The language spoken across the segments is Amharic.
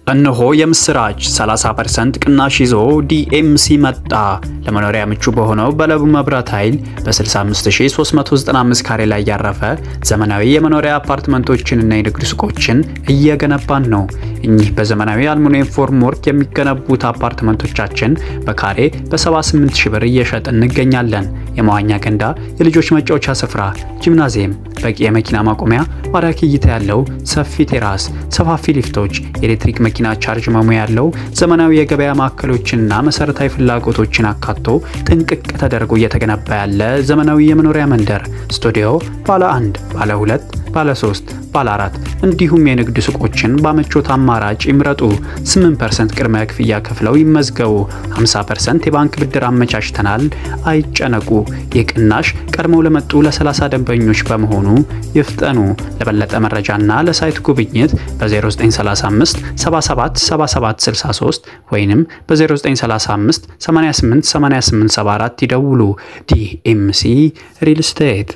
እነሆ የምስራች 30% ቅናሽ ይዞ ዲኤምሲ መጣ። ለመኖሪያ ምቹ በሆነው በለቡ መብራት ኃይል በ65395 ካሬ ላይ ያረፈ ዘመናዊ የመኖሪያ አፓርትመንቶችንና የንግድ ሱቆችን እየገነባን ነው። እኚህ በዘመናዊ አልሙኒየም ፎርም ወርክ የሚገነቡት አፓርትመንቶቻችን በካሬ በ78000 ብር እየሸጥን እንገኛለን። የመዋኛ ገንዳ፣ የልጆች መጫወቻ ስፍራ፣ ጂምናዚየም፣ በቂ የመኪና ማቆሚያ፣ ማራኪ እይታ ያለው ሰፊ ቴራስ፣ ሰፋፊ ሊፍቶች፣ የኤሌክትሪክ መኪና ቻርጅ መሙያ ያለው ዘመናዊ የገበያ ማዕከሎችንና መሰረታዊ ፍላጎቶችን አካቶ ጥንቅቅ ተደርጎ እየተገነባ ያለ ዘመናዊ የመኖሪያ መንደር ስቱዲዮ ባለ 1፣ ባለ 2፣ ባለ 3፣ ባለ 4 እንዲሁም የንግድ ሱቆችን በአመቾት አማራጭ ይምረጡ። 8% ቅድመ ክፍያ ከፍለው ይመዝገቡ። 50% የባንክ ብድር አመቻችተናል። አይጨነቁ። የቅናሽ ቀድመው ለመጡ ለ30 ደንበኞች በመሆኑ ይፍጠኑ። ለበለጠ መረጃና ለሳይት ጉብኝት በ0935 77 77 63 ወይንም በ0935 88 88 74 ይደውሉ። ዲኤምሲ ሪል ስቴት።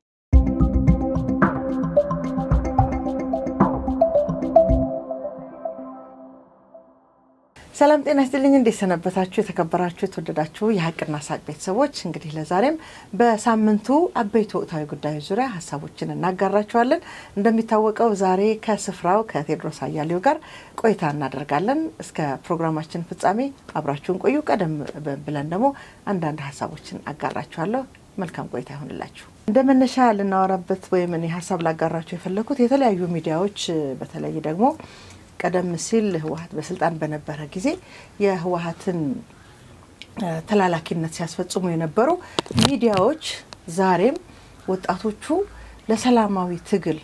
ሰላም ጤና ይስጥልኝ። እንዴት ሰነበታችሁ? የተከበራችሁ የተወደዳችሁ የሐቅና ሳቅ ቤተሰቦች፣ እንግዲህ ለዛሬም በሳምንቱ አበይት ወቅታዊ ጉዳዮች ዙሪያ ሐሳቦችን እናጋራችኋለን። እንደሚታወቀው ዛሬ ከስፍራው ከቴድሮስ አያሌው ጋር ቆይታ እናደርጋለን። እስከ ፕሮግራማችን ፍጻሜ አብራችሁን ቆዩ። ቀደም ብለን ደግሞ አንዳንድ ሐሳቦችን አጋራችኋለሁ። መልካም ቆይታ ይሁንላችሁ። እንደመነሻ ልናወራበት ወይም እኔ ሐሳብ ላጋራችሁ የፈለኩት የተለያዩ ሚዲያዎች በተለይ ደግሞ ቀደም ሲል ህወሓት በስልጣን በነበረ ጊዜ የህወሓትን ተላላኪነት ሲያስፈጽሙ የነበሩ ሚዲያዎች ዛሬም ወጣቶቹ ለሰላማዊ ትግል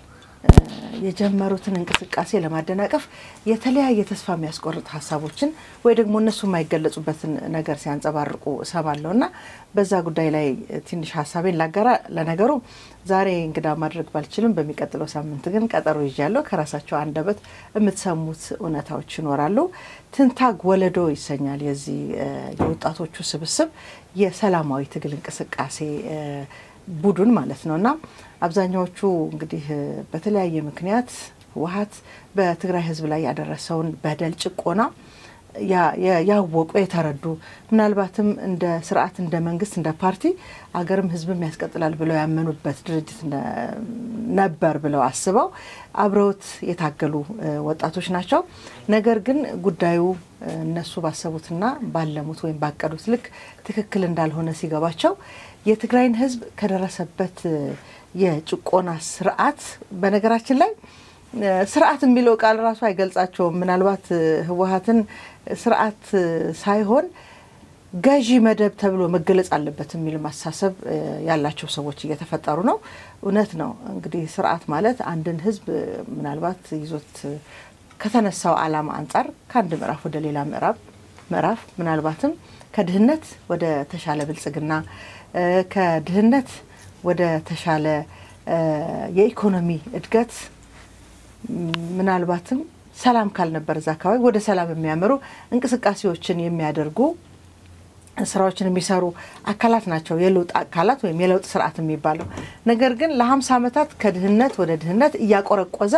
የጀመሩትን እንቅስቃሴ ለማደናቀፍ የተለያየ ተስፋ የሚያስቆርጥ ሐሳቦችን ወይ ደግሞ እነሱ የማይገለጹበትን ነገር ሲያንጸባርቁ ሰማለውና በዛ ጉዳይ ላይ ትንሽ ሐሳቤን ላጋራ። ለነገሩ ዛሬ እንግዳ ማድረግ ባልችልም በሚቀጥለው ሳምንት ግን ቀጠሮ ይያለው ከራሳቸው አንደበት የምትሰሙት እውነታዎች ይኖራሉ። ትንታግ ወለዶ ይሰኛል የዚህ የወጣቶቹ ስብስብ የሰላማዊ ትግል እንቅስቃሴ ቡድን ማለት ነውና አብዛኛዎቹ እንግዲህ በተለያየ ምክንያት ህወሓት በትግራይ ህዝብ ላይ ያደረሰውን በደል ጭቆና ያወቁ የተረዱ ምናልባትም እንደ ስርዓት እንደ መንግስት እንደ ፓርቲ አገርም ህዝብም ያስቀጥላል ብለው ያመኑበት ድርጅት ነበር ብለው አስበው አብረውት የታገሉ ወጣቶች ናቸው። ነገር ግን ጉዳዩ እነሱ ባሰቡትና ባለሙት ወይም ባቀዱት ልክ ትክክል እንዳልሆነ ሲገባቸው የትግራይን ህዝብ ከደረሰበት የጭቆና ስርዓት በነገራችን ላይ ስርዓት የሚለው ቃል ራሱ አይገልጻቸውም። ምናልባት ህወሓትን ስርዓት ሳይሆን ገዢ መደብ ተብሎ መገለጽ አለበት የሚል ማሳሰብ ያላቸው ሰዎች እየተፈጠሩ ነው። እውነት ነው። እንግዲህ ስርዓት ማለት አንድን ህዝብ ምናልባት ይዞት ከተነሳው ዓላማ አንፃር ከአንድ ምዕራፍ ወደ ሌላ ምዕራፍ ምናልባትም ከድህነት ወደ ተሻለ ብልጽግና ከድህነት ወደ ተሻለ የኢኮኖሚ እድገት ምናልባትም ሰላም ካልነበር እዛ አካባቢ ወደ ሰላም የሚያመሩ እንቅስቃሴዎችን የሚያደርጉ ስራዎችን የሚሰሩ አካላት ናቸው የለውጥ አካላት ወይም የለውጥ ስርዓት የሚባለው። ነገር ግን ለ50 ዓመታት ከድህነት ወደ ድህነት ያቆረቆዘ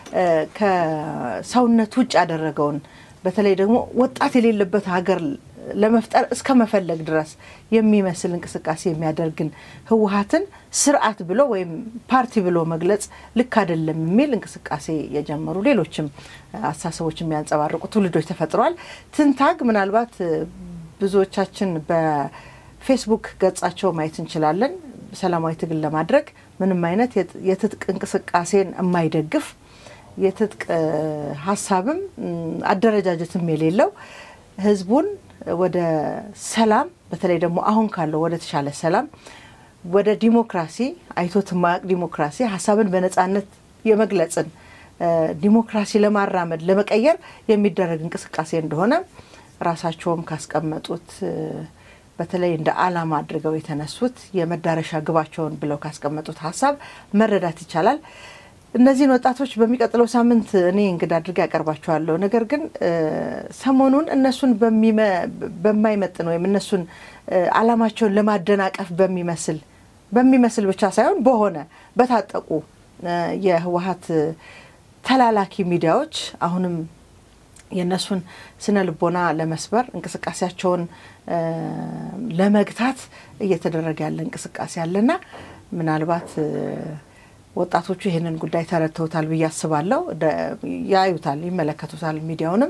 ከሰውነት ውጭ ያደረገውን በተለይ ደግሞ ወጣት የሌለበት ሀገር ለመፍጠር እስከ መፈለግ ድረስ የሚመስል እንቅስቃሴ የሚያደርግን ህወሓትን ስርዓት ብሎ ወይም ፓርቲ ብሎ መግለጽ ልክ አይደለም የሚል እንቅስቃሴ የጀመሩ ሌሎችም አሳሰቦች የሚያንጸባርቁ ትውልዶች ተፈጥሯል። ትንታግ ምናልባት ብዙዎቻችን በፌስቡክ ገጻቸው ማየት እንችላለን። ሰላማዊ ትግል ለማድረግ ምንም አይነት የትጥቅ እንቅስቃሴን የማይደግፍ የትጥቅ ሐሳብም አደረጃጀትም የሌለው ህዝቡን ወደ ሰላም በተለይ ደግሞ አሁን ካለው ወደ ተሻለ ሰላም ወደ ዲሞክራሲ አይቶት ማቅ ዲሞክራሲ ሐሳብን በነጻነት የመግለጽን ዲሞክራሲ ለማራመድ ለመቀየር የሚደረግ እንቅስቃሴ እንደሆነ ራሳቸውም ካስቀመጡት በተለይ እንደ ዓላማ አድርገው የተነሱት የመዳረሻ ግባቸውን ብለው ካስቀመጡት ሐሳብ መረዳት ይቻላል። እነዚህ ወጣቶች በሚቀጥለው ሳምንት እኔ እንግዳ አድርጌ ያቀርባቸዋለሁ። ነገር ግን ሰሞኑን እነሱን በማይመጥን ወይም እነሱን ዓላማቸውን ለማደናቀፍ በሚመስል ብቻ ሳይሆን በሆነ በታጠቁ የህወሓት ተላላኪ ሚዲያዎች አሁንም የነሱን ስነ ልቦና ለመስበር እንቅስቃሴያቸውን ለመግታት እየተደረገ ያለ እንቅስቃሴ አለና ምናልባት ወጣቶቹ ይሄንን ጉዳይ ተረድተውታል ብዬ አስባለሁ ያዩታል ይመለከቱታል ሚዲያውንም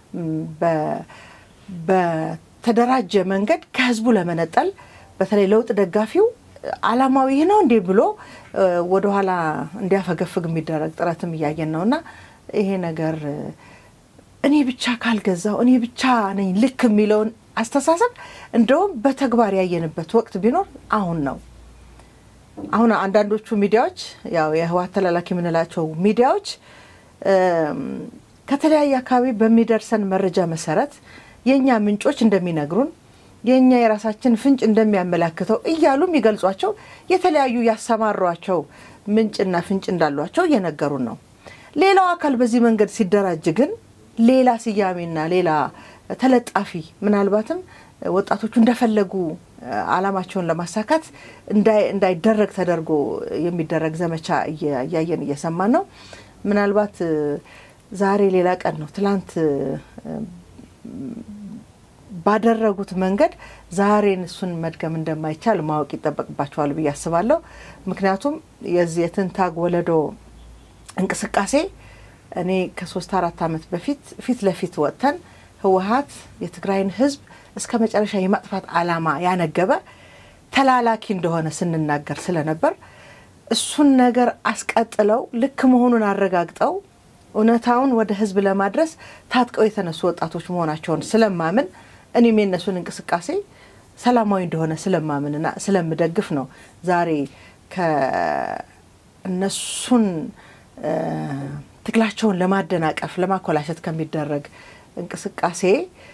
በተደራጀ መንገድ ከህዝቡ ለመነጠል በተለይ ለውጥ ደጋፊው ዓላማው ይሄ ነው እንዴ ብሎ ወደ ኋላ እንዲያፈገፍግ የሚደረግ ጥረትም ያያየን ነውና ይሄ ነገር እኔ ብቻ ካልገዛው እኔ ብቻ ነኝ ልክ የሚለውን አስተሳሰብ እንደውም በተግባር ያየንበት ወቅት ቢኖር አሁን ነው አሁን አንዳንዶቹ ሚዲያዎች ያው የህወሓት ተላላኪ ምንላቸው ሚዲያዎች ከተለያየ አካባቢ በሚደርሰን መረጃ መሰረት የኛ ምንጮች እንደሚነግሩን የኛ የራሳችን ፍንጭ እንደሚያመላክተው እያሉም ይገልጿቸው የተለያዩ ያሰማሯቸው ምንጭና ፍንጭ እንዳሏቸው እየነገሩን ነው ሌላው አካል በዚህ መንገድ ሲደራጅ ግን ሌላ ሲያሜና ሌላ ተለጣፊ ምናልባትም ወጣቶቹ እንደፈለጉ ዓላማቸውን ለማሳካት እንዳይደረግ ተደርጎ የሚደረግ ዘመቻ ያያየን እየሰማን ነው ምናልባት ዛሬ ሌላ ቀን ነው ትላንት ባደረጉት መንገድ ዛሬን እሱን መድገም እንደማይቻል ማወቅ ይተበቅባቸዋል ብዬ አስባለሁ ምክንያቱም የዚህ የትንታግ ወለዶ እንቅስቃሴ እኔ ከ3-4 አመት ፊት ለፊት ወጥተን ህወሓት የትግራይን ህዝብ እስከ መጨረሻ የማጥፋት ዓላማ ያነገበ ተላላኪ እንደሆነ ስንናገር ስለነበር እሱን ነገር አስቀጥለው ልክ መሆኑን አረጋግጠው ኡነታውን ወደ ህዝብ ለማድረስ ታጥቀው የተነሱ ወጣቶች መሆናቸውን ስለማምን እኔም የነሱን እንቅስቃሴ ሰላማዊ እንደሆነ ስለማምንና ስለምደግፍ ነው ዛሬ ከነሱን ትግላቸውን ለማደናቀፍ ለማኮላሸት ከሚደረግ እንቅስቃሴ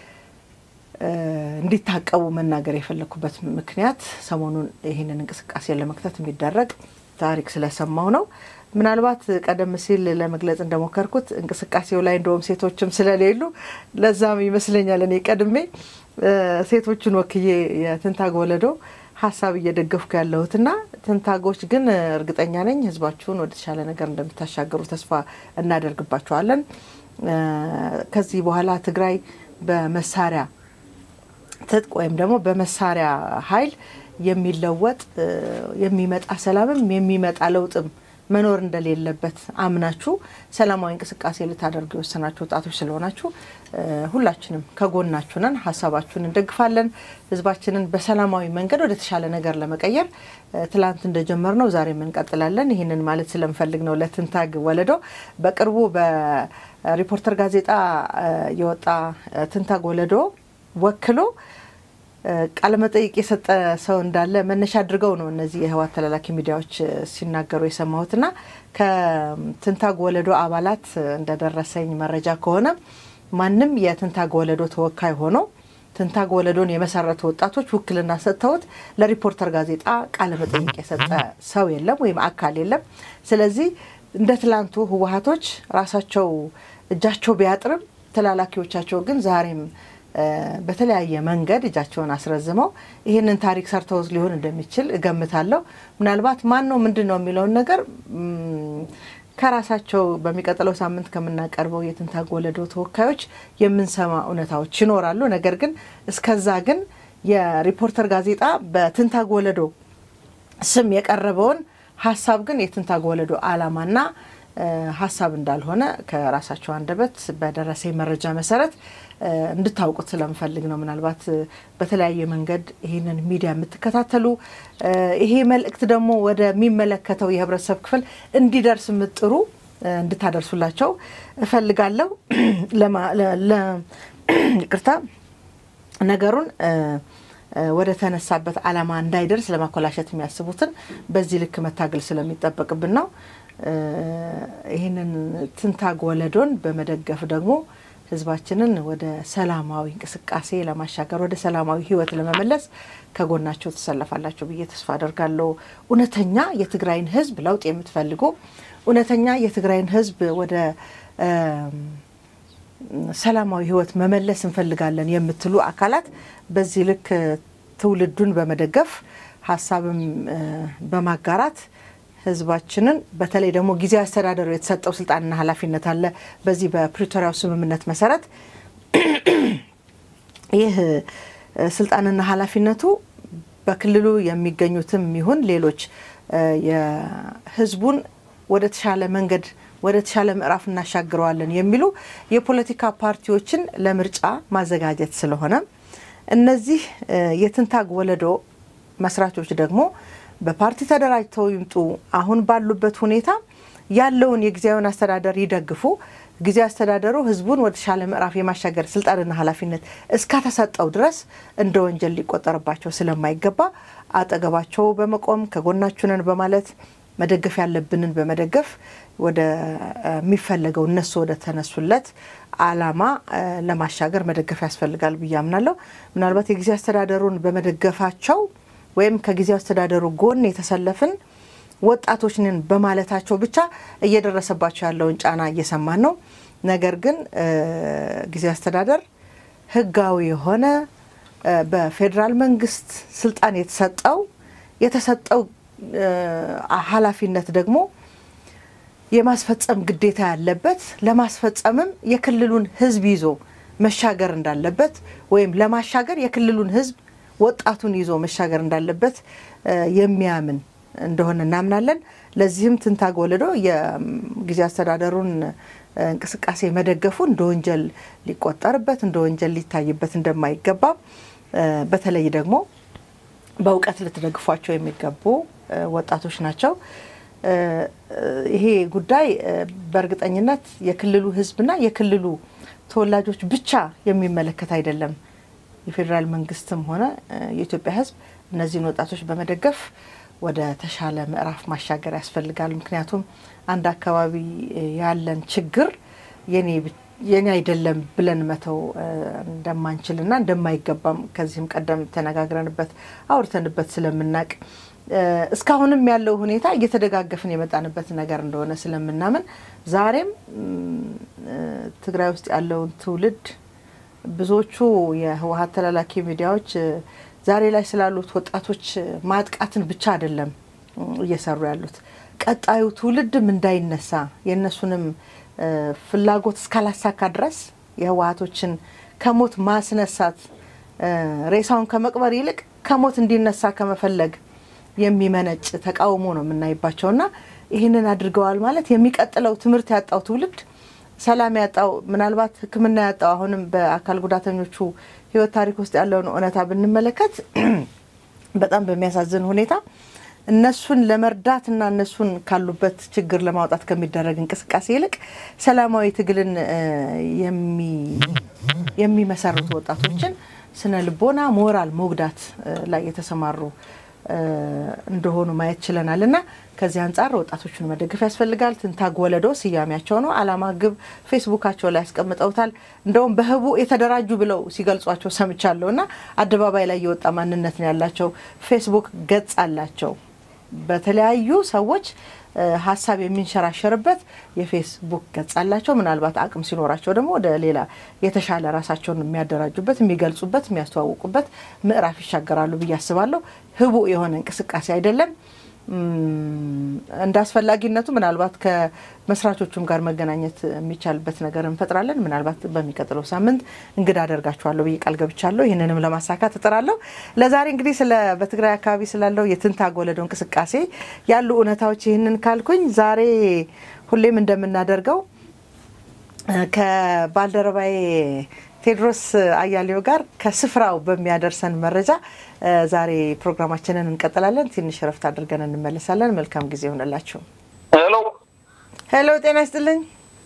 እንዲታቀቡ መናገር የፈለኩበት ምክንያት ሰሞኑን ይሄንን እንቅስቃሴ ለመክተት የሚደረግ ታሪክ ስለሰማው ነው ምናልባት ቀደም ሲል ለመግለጽ እንደሞከርኩት እንቅስቃሴው ላይ እንደውም ሴቶችም ስለሌሉ ለዛም ይመስለኛል እኔ ቀድሜ ሴቶችን ወክዬ የትንታግ ወለዶ ሐሳብ እየደገፍኩ ያለሁትና ትንታጎች ግን እርግጠኛ ነኝ ህዝባችሁን ወደ ተሻለ ነገር እንደምታሻገሩ ተስፋ እናደርግባችኋለን ከዚህ በኋላ ትግራይ በመሳሪያ ትጥቅ ወይም ደግሞ በመሳሪያ ኃይል የሚለወጥ የሚመጣ ሰላምም የሚመጣ ለውጥም መኖር እንደሌለበት አምናችሁ ሰላማዊ እንቅስቃሴ ልታደርጉ ወሰናችሁ ወጣቶች ስለሆናችሁ ሁላችንም ከጎናችሁ ነን ሐሳባችሁን እንደግፋለን ህዝባችንን በሰላማዊ መንገድ ወደ ተሻለ ነገር ለመቀየር ትላንት እንደጀመርነው ዛሬም እንቀጥላለን ይሄንን ማለት ስለምፈልግ ነው ለትንታግ ወለዶ በቅርቡ በሪፖርተር ጋዜጣ የወጣ ትንታግ ወለዶ ወክሎ ቃለመጠይቅ የሰጠ ሰው እንዳለ መነሻ አድርገው ነው እነዚህ የህወሓት ተላላኪ ሚዲያዎች ሲናገሩ የሰማሁትና ከትንታግ ወለዶ አባላት እንደደረሰኝ መረጃ ከሆነ ማንንም የትንታግ ወለዶ ተወካይ ሆኖ ትንታግ ወለዶን የመሰረቱ ወጣቶች ውክልና ሰጥተውት ለሪፖርተር ጋዜጣ ቃለመጠይቅ የሰጠ ሰው የለም ወይም አካል የለም ስለዚህ እንደ ትላንቱ ህወሓቶች ራሳቸው እጃቸው ቢያጥርም ተላላኪዎቻቸው ግን ዛሬም በተለያየ መንገድ እጃቸውን አስረዝመው ይሄንን ታሪክ ሰርተው ሊሆን እንደሚችል እገምታለሁ ምናልባት ማን ነው ምንድነው የሚለው ነገር ከራሳቸው በሚቀጥለው ሳምንት ከመናቀርበው የትንታግ ወለዶ ተወካዮች የምንሰማ ኡነታዎች ይኖራሉ ነገር ግን እስከዛ ግን የሪፖርተር ጋዜጣ በትንታግ ወለዶ ስም የቀረበውን ሐሳብ ግን የትንታግ ወለዶ ዓላማና ሐሳብ እንዳልሆነ ከራሳቸው አንደበት በደረሰኝ መረጃ መሰረት እንድታውቁት ስለምፈልግ ነው ምናልባት በተለያየ መንገድ ይሄንን ሚዲያ የምትከታተሉ ይሄ መልእክት ደግሞ ወደ ሚመለከተው የህብረተሰብ ክፍል እንዲደርስ ምጥሩ እንድታደርሱላቸው እፈልጋለሁ ይቅርታ ነገሩን ወደ ተነሳበት ዓላማ እንዳይደርስ ለማኮላሸት የሚያስቡትን በዚህ ልክ መታገል ስለሚጠበቅብን ነው ይሄንን ትንታግ ወለዶን በመደገፍ ደግሞ ህዝባችንን ወደ ሰላማዊ እንቅስቃሴ ለማሻገር ወደ ሰላማዊ ህይወት ለመመለስ ከጎናቸው ተሰለፋላችሁ ብዬ ተስፋ አደርጋለሁ ኡነተኛ የትግራይን ህዝብ ለውጥ የምትፈልጉ ኡነተኛ የትግራይን ህዝብ ወደ ሰላማዊ ህይወት መመለስ እንፈልጋለን የምትሉ አካላት በዚህ ልክ ትውልዱን በመደገፍ ሐሳብም በማጋራት ህዝባችንን በተለይ ደግሞ ጊዜያዊ አስተዳደሩ የተሰጠው ስልጣንና ኃላፊነት አለ በዚህ በፕሪቶሪያው ስምምነት መሰረት ይህ ስልጣንና ኃላፊነቱ በክልሉ የሚገኙትም ይሁን ሌሎች የህዝቡን ወደ ተሻለ መንገድ ወደ ተሻለ ምዕራፍ እናሻግረዋለን የሚሉ የፖለቲካ ፓርቲዎችን ለምርጫ ማዘጋጀት ስለሆነ እነዚህ የትንታግ ወለዶ መስራቾች ደግሞ በፓርቲ ተደራጅተው ይምጡ አሁን ባሉበት ሁኔታ ያለውን የጊዜያዊ አስተዳደር ይደግፉ ጊዜያዊ አስተዳደሩ ህዝቡን ወደ ተሻለ ምዕራፍ የማሻገር ስልጣንና ኃላፊነት እስከተሰጠው ድረስ እንደ ወንጀል ሊቆጠርባቸው ስለማይገባ አጠገባቸው በመቆም ከጎናችሁ ነን በማለት መደገፍ ያለብንን በመደገፍ ወደ የሚፈልገው እነሱ ወደ ተነሱለት አላማ ለማሻገር መደገፍ ያስፈልጋል ብያምናለሁ ምናልባት የጊዜያዊ አስተዳደሩን በመደገፋቸው ወይም ከጊዜያዊ አስተዳደሩ ጎን የተሰለፈን ወጣቶች ነን በማለታቸው ብቻ እየደረሰባቸው ያለውን ጫና እየሰማን ነው ነገር ግን ጊዜያዊ አስተዳደር ህጋዊ የሆነ በፌደራል መንግስት ስልጣን የተሰጠው ኃላፊነት ደግሞ የማስፈጸም ግዴታ ያለበት ለማስፈጸምም የክልሉን ህዝብ ይዞ መሻገር እንዳለበት ወይም ለማሻገር የክልሉን ህዝብ ወጣቱን ይዞ መሻገር እንዳለበት የሚያምን እንደሆነ እናምናለን ለዚህም ትንታግ ወለዶ የጊዜያዊ አስተዳደሩን እንቅስቃሴ መደገፉ እንደ ወንጀል ሊቆጠርበት እንደ ወንጀል ሊታይበት እንደማይገባ በተለይ ደግሞ በእውቀት ልትደግፏቸው የሚገቡ ወጣቶች ናቸው ይሄ ጉዳይ በእርግጠኝነት የክልሉ ህዝብና የክልሉ ተወላጆች ብቻ የሚመለከት አይደለም የፌደራል መንግስትም ሆነ የኢትዮጵያ ህዝብ እነዚህን ወጣቶች በመደገፍ ወደ ተሻለ ምዕራፍ ማሻገር ያስፈልጋል ምክንያቱም አንድ አካባቢ ያለን ችግር የኔ አይደለም ብለን መተው እንደማንችልና እንደማይገባም ከዚህም ቀደም ተነጋግረንበት አውርተንበት ስለምናቅ እስካሁንም ያለው ሁኔታ እየተደጋገፈን የመጣንበት ነገር እንደሆነ ስለምናምን ዛሬም ትግራይ ውስጥ ያለው ትውልድ ብዙዎቹ የህወሓት ተላላኪ ሚዲያዎች ዛሬ ላይ ስላሉት ወጣቶች ማጥቃትን ብቻ አይደለም እየሰሩ ያሉት ቀጣዩ ትውልድም እንዳይነሳ የነሱንም ፍላጎት እስካላሳካ ድረስ የህወሓቶችን ከሞት ማስነሳት ሬሳውን ከመቅበር ይልቅ ከሞት እንዲነሳ ከመፈለግ የሚመነጭ ተቃውሞ ነው የምናይባቸውና ይሄንን አድርገዋል ማለት የሚቀጥለው ትምርት ያጣው ትውልድ ሰላም ያጣው ምናልባት ህክምና ያጣው አሁንም በአካል ጉዳተኞቹ ህይወት ታሪክ ውስጥ ያለውን ኦነታ ብንመለከት በጣም በሚያሳዝን ሁኔታ እነሱን ለመርዳትና እነሱን ካሉበት ችግር ለማውጣት ከሚደረግ እንቅስቃሴ ይልቅ ሰላማዊ ትግልን የሚመሰርቱ ወጣቶችን ስነ ልቦና ሞራል ሞግዳት ላይ የተሰማሩ እንደሆኑ ማየት ይችላልና ከዚህ አንፃር ወጣቶችን መደገፍ ያስፈልጋል ትንታግ ወለዶ ሲያሚያቸው ነው አላማ ግብ ፌስቡካቸው ላይ ያስቀምጠውታል እንደውም በህቡ የተደራጁ ብለው ሲገልጿቸው ሰምቻለሁና አደባባይ ላይ የወጣ ማንነት ነው ያላቸው ፌስቡክ ገጽ አላቸው በተለያዩ ሰዎች ሐሳብ የሚንሸራሸርበት የፌስቡክ ገጽ አላቸው ምናልባት አቅም ሲኖራቸው ደግሞ ወደ ሌላ የተሻለ ራሳቸውን የሚያደራጁበት የሚገልጹበት የሚያስተዋውቁበት ምዕራፍ ይሻገራሉ በያስባለሁ ህቡ የሆነ እንቅስቃሴ አይደለም እንዳስፈላጊነቱ ምናልባት ከመስራቾቹም ጋር መገናኘት የሚቻልበት ነገር እንፈጥራለን ምናልባት በሚቀጥለው ሳምንት እንግዳ አደርጋችኋለሁ በየቃል ገብቻለሁ ይሄንንም ለማሳካት ተጠራለሁ ለዛሬ እንግዲህ ስለ በትግራይ አካባቢ ስላለው የትንታግ ወለዶ እንቅስቃሴ ያሉ ኡነታዎች ይሄንን ካልኩኝ ዛሬ ሁሌም እንደምናደርገው ከባልደረባዬ ቴድሮስ አያሌው ጋር ከስፍራው በሚያደርሰን መረጃ ዛሬ ፕሮግራማችንን እንቀጥላለን ትንሽ ረፍት አድርገን እንመለሳለን መልካም ጊዜ ይሁንላችሁ ሄሎ ጤና ይስጥልኝ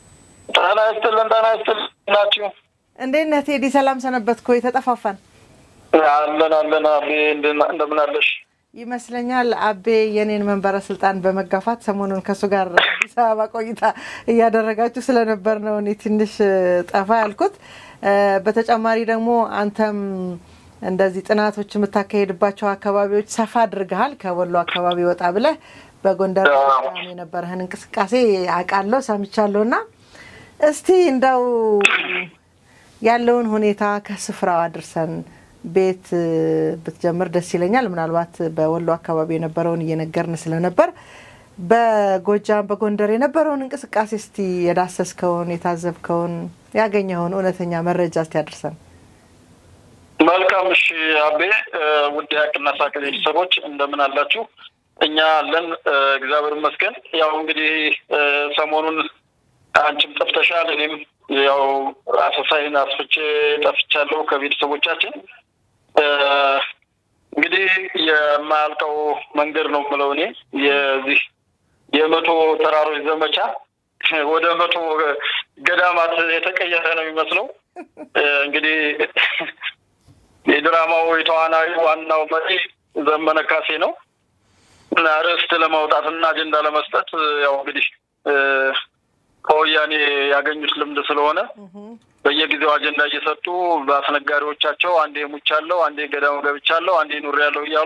ናችሁ እንዴት ነህ ቴዲ ሰላም ሰነበትኩ ተጠፋፋን አለን አቤ እንደምን አለሽ ይመስለኛል አቤ የኔን መንበረ ስልጣን በመጋፋት ሰሞኑን ከሱ ጋር አዲስ አበባ ቆይታ እያደረጋችሁ ስለነበር ነው እኔ ትንሽ ጠፋ ያልኩት በተጨማሪ ደግሞ አንተም እንደዚህ ጥናቶች የምታካሄድባቸው አካባቢዎች ሰፋ አድርገሃል ከወሎ አካባቢ ወጣ ብለ በጎንደር የነበረህን እንቅስቃሴ አቃለው ሰምቻለሁና እስቲ እንደው ያለውን ሁኔታ ከስፍራው አድርሰን ቤት ብትጀምር ደስ ይለኛል ምናልባት በወሎ አካባቢ የነበረውን እየነገርን ስለነበር በጎጃም በጎንደር የነበረውን እንቅስቃሴ እስቲ የዳሰስከውን የታዘብከውን ያገኘውን እውነተኛ መረጃ እስቲ ያድርሰን። መልካም እሺ አቤ ውድ ያቅና ሳቀል ሰዎች እንደምን አላችሁ? እኛ አለን እግዚአብሔር ይመስገን። ያው እንግዲህ ሰሞኑን አንቺም ጠፍተሻል፣ እኔም ያው አሰሳይን አስፍቼ ጠፍቻለሁ ከቤተሰቦቻችን። እንግዲህ የማያልቀው መንገድ ነው ብለው እኔ የዚህ የመቶ ተራሮች ዘመቻ ወደ 100 ገዳማት የተቀየረ ነው የሚመስለው። እንግዲህ የድራማው የተዋናዩ ዋናው መሪ ዘመነ ካሴ ነው እና ርዕስት ለማውጣትና አጀንዳ ለመስጠት ያው እንግዲህ ከወያኔ ያገኙት ልምድ ስለሆነ በየጊዜው አጀንዳ እየሰጡ በአስነጋሪዎቻቸው አንዴ ሙቻለው፣ አንዴ ገዳሙ ገብቻለሁ፣ አንዴ ኑሬያለሁ እያሉ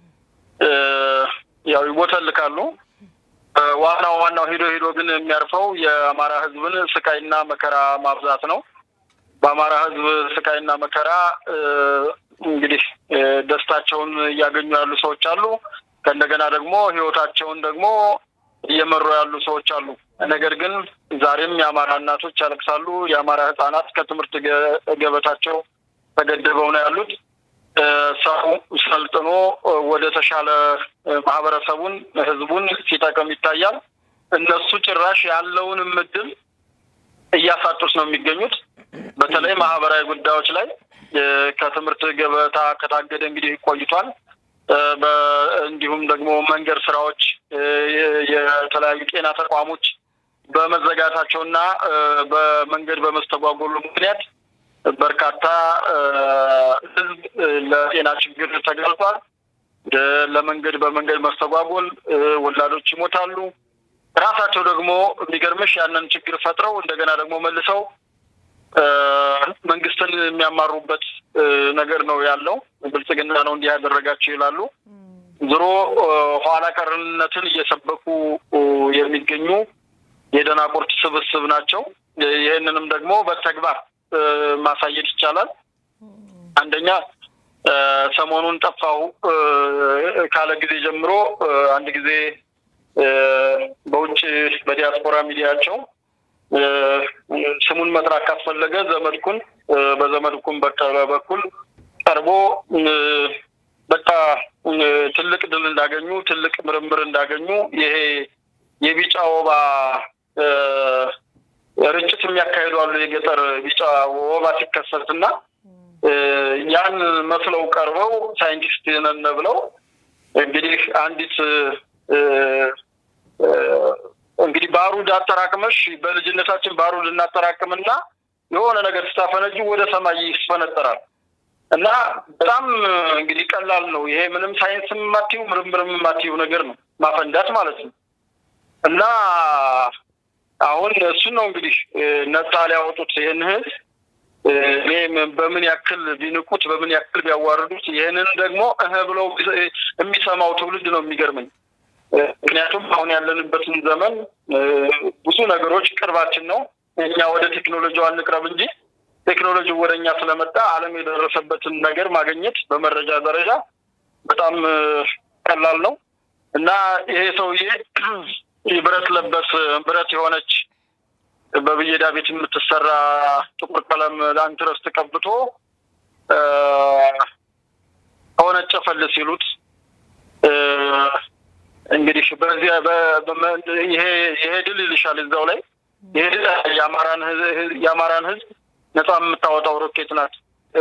ያው ይወተልካሉ። ዋናው ሄዶ ግን የሚያርፈው የአማራ ህዝብን ስቃይና መከራ ማብዛት ነው። በአማራ ህዝብ ስቃይና መከራ እንግዲህ ደስታቸውን ያገኙ ያሉ ሰዎች አሉ። ከእንደገና ደግሞ ህይወታቸውን ደግሞ እየመሩ ያሉ ሰዎች አሉ። ነገር ግን ዛሬም የአማራ እናቶች ያለቅሳሉ። የአማራ ህፃናት ከትምህርት ገበታቸው ተገድበው ነው ያሉት። ሰው ሰልጥኖ ወደ ተሻለ ማህበረሰቡን ህዝቡን ሲጠቀም ይታያል። እነሱ ጭራሽ ያለውን ምድል እያሳጡት ነው የሚገኙት። በተለይ ማህበራዊ ጉዳዮች ላይ ከትምህርት ገበታ ከታገደ እንግዲህ ቆይቷል። እንዲሁም ደግሞ መንገድ ስራዎች የተለያዩ ጤና ተቋሞች በመዘጋታቸውና በመንገድ በመስተጓጎሉ ምክንያት በርካታ ህዝብ ለጤና ችግር ተጋልጧል። በመንገድ መስተጓጎል ወላዶች ይሞታሉ። ራሳቸው ደግሞ የሚገርምሽ ያንን ችግር ፈጥረው እንደገና ደግሞ መልሰው መንግስትን የሚያማሩበት ነገር ነው ያለው። ብልጽግና ነው እንዲህ ያደረጋቸው ይላሉ። ዝሮ ኋላ ቀርነትን እየሰበኩ የሚገኙ የደናቁርት ስብስብ ናቸው። ይሄንንም ደግሞ በተግባር ማሳየት ይቻላል። አንደኛ ሰሞኑን ጠፋው ካለ ጊዜ ጀምሮ አንድ ጊዜ በውጭ በዲያስፖራ ሚዲያቸው ስሙን መጥራት ካስፈለገ ዘመድኩን በዘመድኩን በኩል ቀርቦ በቃ ትልቅ ድል እንዳገኙ ትልቅ ምርምር እንዳገኙ ይሄ የቢጫ ወባ ርጭት የሚያካሂዱ አሉ። የገጠር ቢጫ ወባ ሲከሰትና ያን መስለው ቀርበው ሳይንቲስት ነን ብለው እንግዲህ አንዲት እንግዲህ ባሩድ አጠራቅመሽ በልጅነታችን ባሩድ እናጠራቅምና የሆነ ነገር ስታፈነጂ ወደ ሰማይ ይስፈነጠራል እና በጣም እንግዲህ ቀላል ነው ይሄ። ምንም ሳይንስም ማቲው ምርምርም ማቲው ነገር ነው ማፈንዳት ማለት ነው። እና አሁን እሱ ነው እንግዲህ ነፃ ሊያወጡት ይሄን ህዝብ በምን ያክል ቢንቁት በምን ያክል ቢያዋርዱት ይሄንን ደግሞ ብለው የሚሰማው ትውልድ ነው የሚገርመኝ። ምክንያቱም አሁን ያለንበትን ዘመን ብዙ ነገሮች ቅርባችን ነው። እኛ ወደ ቴክኖሎጂው አንቅረብ እንጂ ቴክኖሎጂው ወደኛ ስለመጣ ዓለም የደረሰበትን ነገር ማግኘት በመረጃ ደረጃ በጣም ቀላል ነው። እና ይሄ ሰውዬ ብረት ለበስ ብረት የሆነች በብየዳ ቤት የምትሰራ ጥቁር ቀለም አንትረስት ቀብቶ ሆነ ጨፈል ሲሉት እንግዲህ በዚህ ይሄ ድል ይልሻል እዛው ላይ ይሄ የአማራን ህዝብ ነፃ የምታወጣው ሮኬት ናት።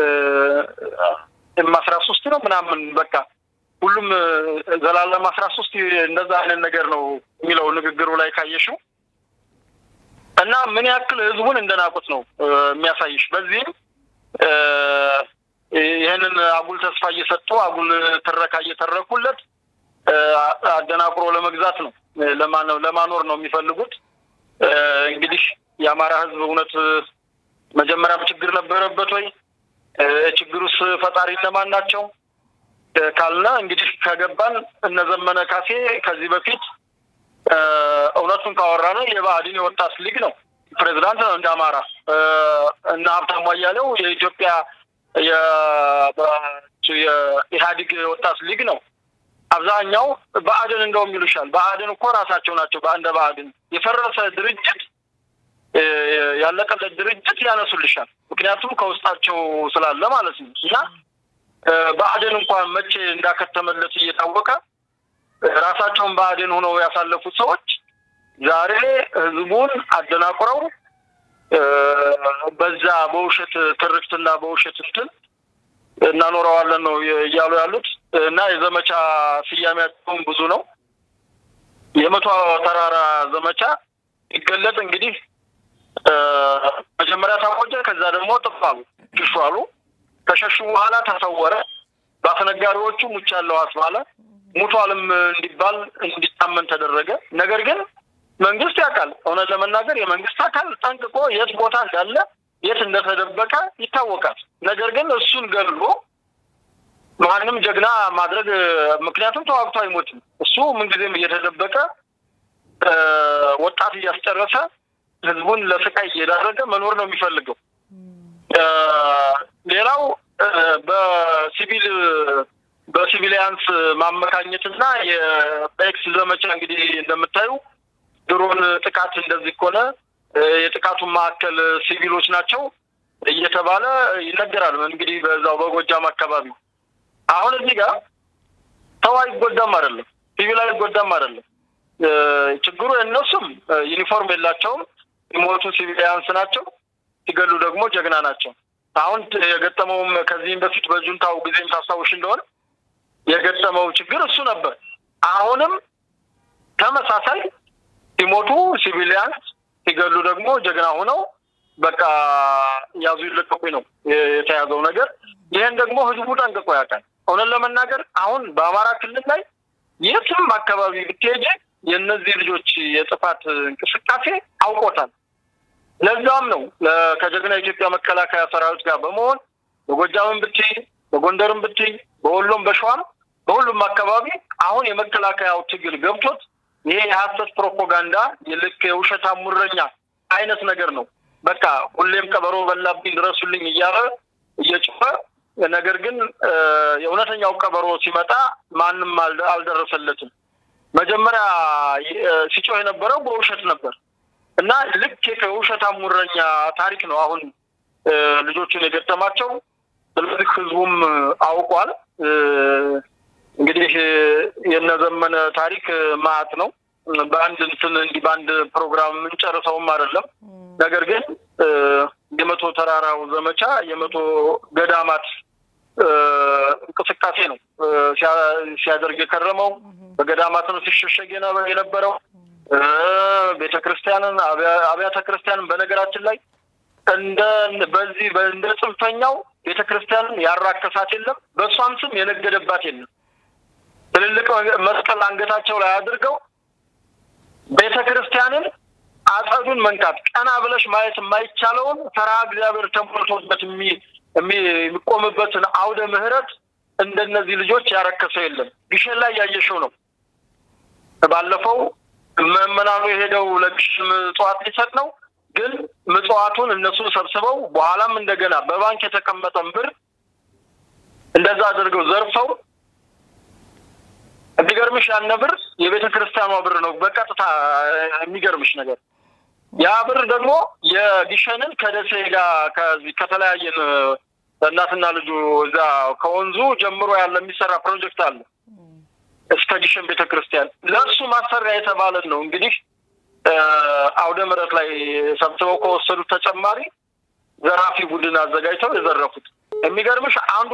M13 ነው ምናምን በቃ ሁሉም ዘላለም 13 እንደዛ አይነት ነገር ነው የሚለው ንግግሩ ላይ ካየሽው እና ምን ያክል ህዝቡን እንደናቁት ነው የሚያሳይሽ። በዚህ ይሄንን አጉል ተስፋ እየሰጡ አጉል ተረካ እየተረኩለት አደናቅሮ ለመግዛት ነው ለማኖር ነው የሚፈልጉት። እንግዲህ የአማራ ህዝብ እውነት መጀመሪያም ችግር ነበረበት ወይ? ችግሩስ ፈጣሪ ለማን ናቸው ካልና እንግዲህ ከገባን እነ ዘመነ ካሴ ከዚህ በፊት እውነቱን ካወራነ የባህዲን የወጣት ሊግ ነው ፕሬዝዳንት ነው እንደ አማራ እና ሀብታሙ አያሌው የኢትዮጵያ የኢህአዴግ ወጣት ሊግ ነው። አብዛኛው በአደን እንደውም ይሉሻል በአደን እኮ ራሳቸው ናቸው በአንደ በአደን የፈረሰ ድርጅት ያለቀለት ድርጅት ያነሱልሻል ምክንያቱም ከውስጣቸው ስላለ ማለት ነው እና በአደን እንኳን መቼ እንዳከተመለት እየታወቀ ራሳቸውን በአደን ሆነው ያሳለፉት ሰዎች ዛሬ ህዝቡን አደናቁረው በዛ በውሸት ትርክትና በውሸት እንትን እናኖራዋለን ነው ያሉ ያሉት እና የዘመቻ ስያሜያቸው ብዙ ነው የመቶ ተራራ ዘመቻ ይገለጥ እንግዲህ መጀመሪያ ታወጀ ከዛ ደግሞ ጥፋሉ ሽሽዋሉ ከሸሹ በኋላ ተሰወረ ባፈነጋሪዎቹ ሙቻለው አስባለ ሙቷልም እንዲባል እንዲታመን ተደረገ ነገር ግን መንግስት ያቃል ሆነ ለመናገር የመንግስት አካል ጠንቅቆ የት ቦታ እንዳለ የት እንደተደበቀ ይታወቃል ነገር ግን እሱን ገድሎ ማንንም ጀግና ማድረግ ምክንያቱም ተዋግቶ አይሞትም እሱ ምን ጊዜም እየተደበቀ ወጣት ያስጨረሰ ህዝቡን ለስቃይ እየዳረገ መኖር ነው የሚፈልገው ሌላው በሲቪሊያንስ ማመካኘትና የኤክስ ዘመቻ እንግዲህ እንደምታዩ ድሮን ጥቃት እንደዚህ ቆለ የጥቃቱ ማዕከል ሲቪሎች ናቸው እየተባለ ይነገራል እንግዲህ በዛው በጎጃም አካባቢ አሁን እዚህ ጋር ተዋይ ጎዳም አይደለም ሲቪላይ ጎዳም አይደለም ችግሩ እነሱም ዩኒፎርም የላቸውም ሞቱ ሲቪሊያንስ ናቸው ሲገሉ ደግሞ ጀግና ናቸው አሁን የገጠመውም ከዚህም በፊት በጁንታው ጊዜም ታሳውሽ እንደሆነ የገጠመው ችግር እሱ ነበር አሁንም ተመሳሳይ ሲሞቱ ሲቪሊያንስ ሲገሉ ደግሞ ጀግና ሆነው በቃ ያዙ ይልቀቁ ነው የተያዘው ነገር ይሄን ደግሞ ህዝቡ ጠንቅቆ ያውቃል ሆነ ለመናገር አሁን በአማራ ክልል ላይ የትም አካባቢ ብትሄጂ የነዚህ ልጆች የጥፋት እንቅስቃሴ አውቆታል ለዛም ነው ከጀግና ኢትዮጵያ መከላከያ ሰራዊት ጋር በመሆን በጎጃምም ብትይ በጎንደርም ብትይ በወሎም በሸዋም በሁሉም አካባቢ አሁን የመከላከያው ትግል ገብቶት ይሄ የሐሰት ፕሮፓጋንዳ የልክ የውሸታ ሙረኛ አይነት ነገር ነው በቃ ሁሌም ቀበሮ በላብኝ ድረሱልኝ እያለ እየጮኸ ነገር ግን የእውነተኛው ቀበሮ ሲመጣ ማንንም አልደረሰለትም መጀመሪያ ሲጮህ የነበረው በውሸት ነበር እና ልክ የውሸታ ሙረኛ ታሪክ ነው አሁን ልጆቹን የገጠማቸው ስለዚህ ህዝቡም አውቋል እንግዲህ የነዘመነ ታሪክ ማአት ነው በአንድ እንትን እንዲ ባንድ ፕሮግራም እንጨርሰውም አይደለም ነገር ግን የመቶ ተራራው ዘመቻ የመቶ ገዳማት እንቅስቃሴ ነው ሲያደርግ የከረመው በገዳማት ነው ሲሸሸግ የነበረው ቤተክርስቲያንን አብያተ ክርስቲያንን በነገራችን ላይ በዚህ በእንደ ጽንፈኛው ቤተክርስቲያንን ያራከሳት የለም በሷም ስም የነገደባት የለም ትልልቅ መስቀል አንገታቸው ላይ አድርገው ቤተክርስቲያንን አጸዱን መንካት ቀና ብለሽ ማየት የማይቻለውን ፈራህ እግዚአብሔር ተሞልቶበት የሚቆምበትን አውደ ምህረት እንደነዚህ ልጆች ያረከሰው የለም ግሸን ላይ ያየሽው ነው ባለፈው መመናኑ የሄደው ለግሽም ጧት ሊሰጥ ነው ግን ምጽዋቱን እነሱ ሰብስበው በኋላም እንደገና በባንክ የተቀመጠን ብር እንደዛ አድርገው ዘርፈው የሚገርምሽ ያን ብር የቤተክርስቲያኗ ብር ነው በቀጥታ የሚገርምሽ ነገር ያ ብር ደግሞ የግሸንን ከደሴ ጋር ከተለያየን እናትና ልጁ እዛ ከወንዙ ጀምሮ ያለ የሚሰራ ፕሮጀክት አለ እስከ ግሸን ቤተክርስቲያን ለሱ ማሰሪያ የተባለ ነው እንግዲህ አውደ ምህረት ላይ ሰብስበው ከወሰዱት ተጨማሪ ዘራፊ ቡድን አዘጋጅተው የዘረፉት የሚገርምሽ አንዱ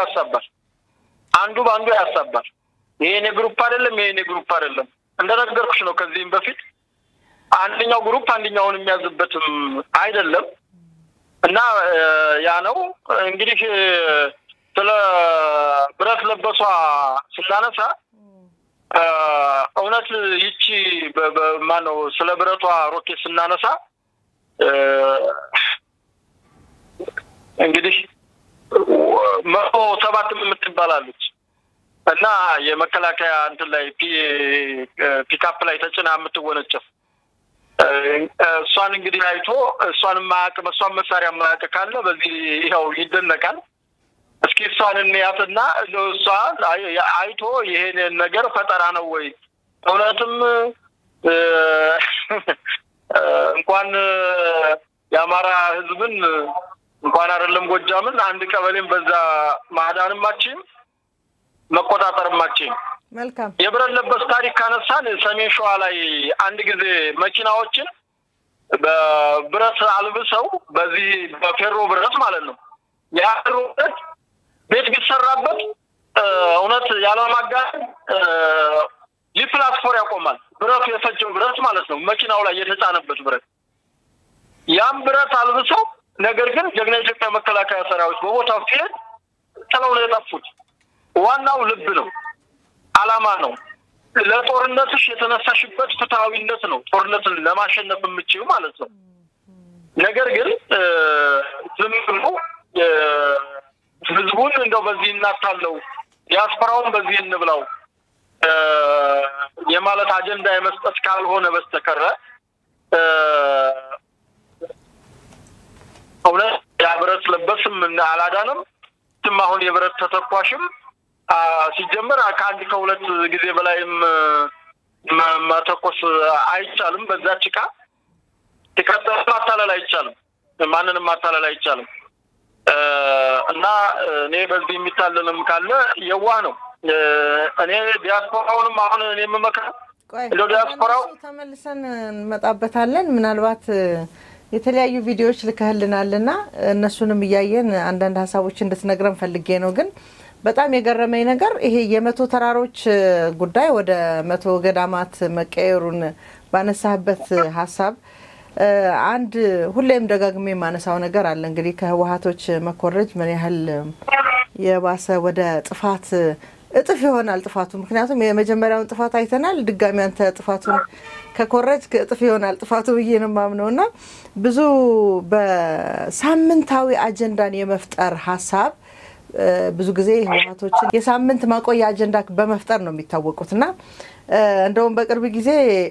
ባንዱ ያሳባል ይሄኔ ግሩፕ አይደለም እንደነገርኩሽ ነው ከዚህም በፊት አንደኛው ግሩፕ አንደኛውን የሚያዝበትም አይደለም እና ያ ነው እንግዲህ ስለ ብረት ለበሷ ስላነሳ እውነት ይቺ በማነው ስለ ብረቷ ሮኬት ስናነሳ እንግዲህ 107 የምትባላለች እና የመከላከያ እንትን ላይ ፒካፕ ላይ ተጭና የምትወነጨፍ እሷን እንግዲህ አይቶ እሷን ማያቅ መሳሪያ ማያቅ ካለ በዚህ ይሄው ይደነቃል እስኪ እሷን እንያትና እሷን አይቶ ይሄን ነገር ፈጠራ ነው ወይ እውነትም እንኳን የአማራ ህዝብን እንኳን አይደለም ጎጃምን አንድ ቀበሌም በዛ ማዳንም ማችን መቆጣጠርም ማችን መልካም የብረት ለበስ ታሪክ ካነሳን ሰሜን ሸዋ ላይ አንድ ጊዜ መኪናዎችን በብረት አልብሰው በዚህ በፌሮ ብረት ማለት ነው ያሮ ቤት ቢሰራበት እውነት ያለማጋን ሊፕላስፎር ያቆማል ብረቱ የፈጀው ብረት ማለት ነው መኪናው ላይ የተጫነበት ብረት ያም ብረት አልብሰው ነገር ግን ጀግና ኢትዮጵያ መከላከያ ሰራዊት በቦታው ሲሄድ ተለው ነው የጠፉት ዋናው ልብ ነው አላማ ነው ለጦርነትሽ የተነሳሽበት ፍትሃዊነት ነው ጦርነትን ለማሸነፍ የምትችይው ማለት ነው ነገር ግን ዝም ብሎ ህዝቡን እንደው በዚህ እናታለው ያስፈራውን በዚህ እንብላው የማለት አጀንዳ የመስጠት ካልሆነ በስተቀር አሁን ያብረት ለበስም እና አላዳንም አሁን የብረት ተተኳሽም ሲጀመር ከአንድ ከሁለት ጊዜ በላይም ማተኮስ አይቻልም በዛች ቃ ተከታተል ማታለል አይቻልም ማንንም ማታለል አይቻልም እና እኔ በዚህ የሚታለልም ካለ የዋህ ነው እኔ ዲያስፖራውንም አሁን እኔ መመከር ዲያስፖራው ተመልሰን እንመጣበታለን ምናልባት የተለያዩ ቪዲዮዎች ልከህልናልና እነሱንም ያያየን አንዳንድ ሐሳቦች እንድትነግረን ፈልጌ ነው ግን በጣም የገረመኝ ነገር ይሄ የመቶ ተራሮች ጉዳይ ወደ መቶ ገዳማት መቀየሩን ባነሳበት ሐሳብ አንድ ሁሌም ደጋግሜ ማነሳው ነገር አለ እንግዲህ ከህወሓቶች መኮረጅ ምን ያህል የባሰ ወደ ጥፋት እጥፍ ይሆናል ጥፋቱ ምክንያቱም የመጀመሪያውን ጥፋት አይተናል ድጋሚ አንተ ጥፋቱን ከኮረጅ እጥፍ ይሆናል ጥፋቱ በየነም ማምነውና ብዙ በሳምንታዊ አጀንዳን የመፍጠር ሐሳብ ብዙ ጊዜ ህወሓቶችን የሳምንት ማቆያ አጀንዳ በመፍጠር ነው የሚታወቁትና እንደውም በቅርብ ጊዜ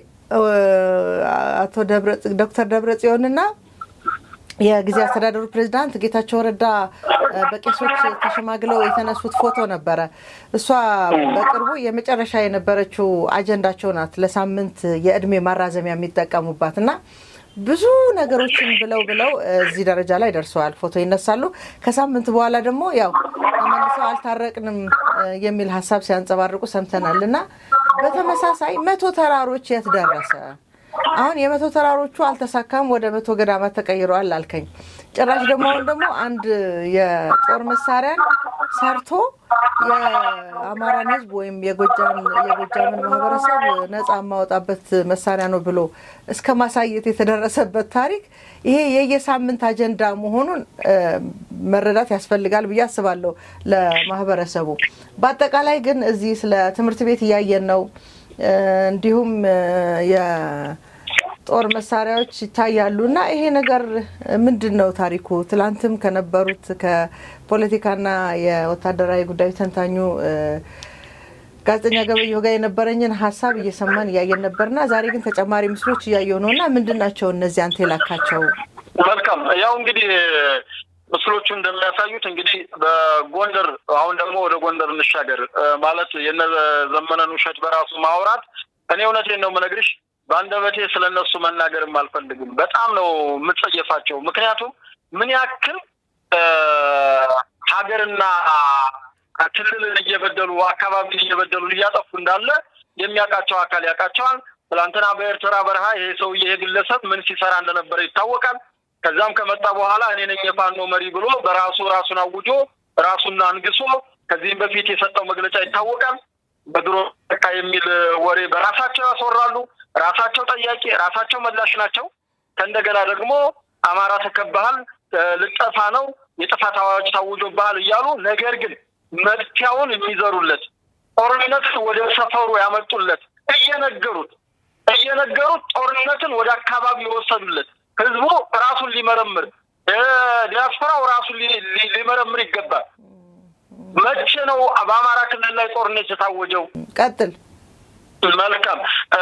አቶ ዶክተር ደብረጽዮንና የጊዜ አስተዳደሩ ፕሬዝዳንት ጌታቸው ረዳ በቄሶች ተሸማግለው የተነሱት ፎቶ ነበረ እሷ በቅርቡ የመጨረሻ የነበረችው አጀንዳቸው ናት ለሳምንት የእድሜ ማራዘሚያ የሚጠቀሙባትና ብዙ ነገሮችን ብለው እዚህ ደረጃ ላይ ደርሰዋል ፎቶ ይነሳሉ ከሳምንት በኋላ ደግሞ ያው ተመልሰው አልታረቅንም የሚል ሐሳብ ሲያንጸባርቁ ሰምተናልና በተመሳሳይ መቶ ተራሮች የት ደረሰ አሁን የመቶ ተራሮቹ አልተሳካም ወደ መቶ ገዳማት ተቀይሯል አልከኝ ጭራሽ ደግሞ አንድ የጦር መሳሪያን ሰርቶ የአማራን ህዝብ ወይም የጎጃምን ማህበረሰብ ነፃ ማውጣበት መሳሪያ ነው ብሎ እስከ ማሳየት የተደረሰበት ታሪክ ይሄ የየሳምንት አጀንዳ መሆኑን መረዳት ያስፈልጋል ብዬ አስባለሁ ለማህበረሰቡ በአጠቃላይ ግን እዚህ ስለ ትምህርት ቤት ያያየን ነው እንዲሁም የጦር መሳሪያዎች ይታያሉና ይሄ ነገር ምንድነው ታሪኩ ትላንትም ከነበሩት ከፖለቲካና የወታደራዊ ጉዳይ ተንታኙ ጋዜጠኛ ገበየሁ ጋር የነበረኝን ሐሳብ እየሰማን ያያየን ነበርና ዛሬ ግን ተጨማሪ ምስሎች ያያየው ነውና ምንድናቸው እነዚህ አንተ የላካቸው መልካም ያው እንግዲህ ምስሎቹ እንደሚያሳዩት እንግዲህ በጎንደር አሁን ደግሞ ወደ ጎንደር እንሻገር ማለት የነዘመነን ውሸት በራሱ ማውራት እኔ እውነቴን ነው መነግርሽ ባንደበቴ ስለነሱ መናገርም አልፈልግም በጣም ነው ምጽየፋቸው ምክንያቱም ምን ያክል ሀገርና ክልልን እየበደሉ አካባቢ እየበደሉ እያጠፉ እንዳለ የሚያቃቸው አካል ያቃቸዋል ትላንትና በኤርትራ በረሃ ይሄ ሰው የግለሰብ ምን ሲሰራ እንደነበረ ይታወቃል ከዛም ከመጣ በኋላ እኔ ነኝ የፋኖ መሪ ብሎ በራሱን አውጆ ራሱን አንግሶ ከዚህም በፊት የሰጠው መግለጫ ይታወቃል በድሮ ተካ የሚል ወሬ በራሳቸው ያስወራሉ ራሳቸው ጠያቂ ራሳቸው መላሽ ናቸው ከእንደገና ደግሞ አማራ ተከባሃል ልጠፋ ነው የጥፋት አዋጅ ታውጆብሃል ይያሉ ነገር ግን መጥቻውን የሚዘሩለት ጦርነት ወደ ሰፈሩ ያመጡለት እየነገሩት ጦርነትን ወደ አካባቢ ወሰዱለት ህዝቡ ራሱን ሊመረምር ዲያስፖራው ራሱን ሊመረምር ይገባል መቼ ነው በአማራ ክልል ላይ ጦርነት የታወጀው ቀጥል መልካም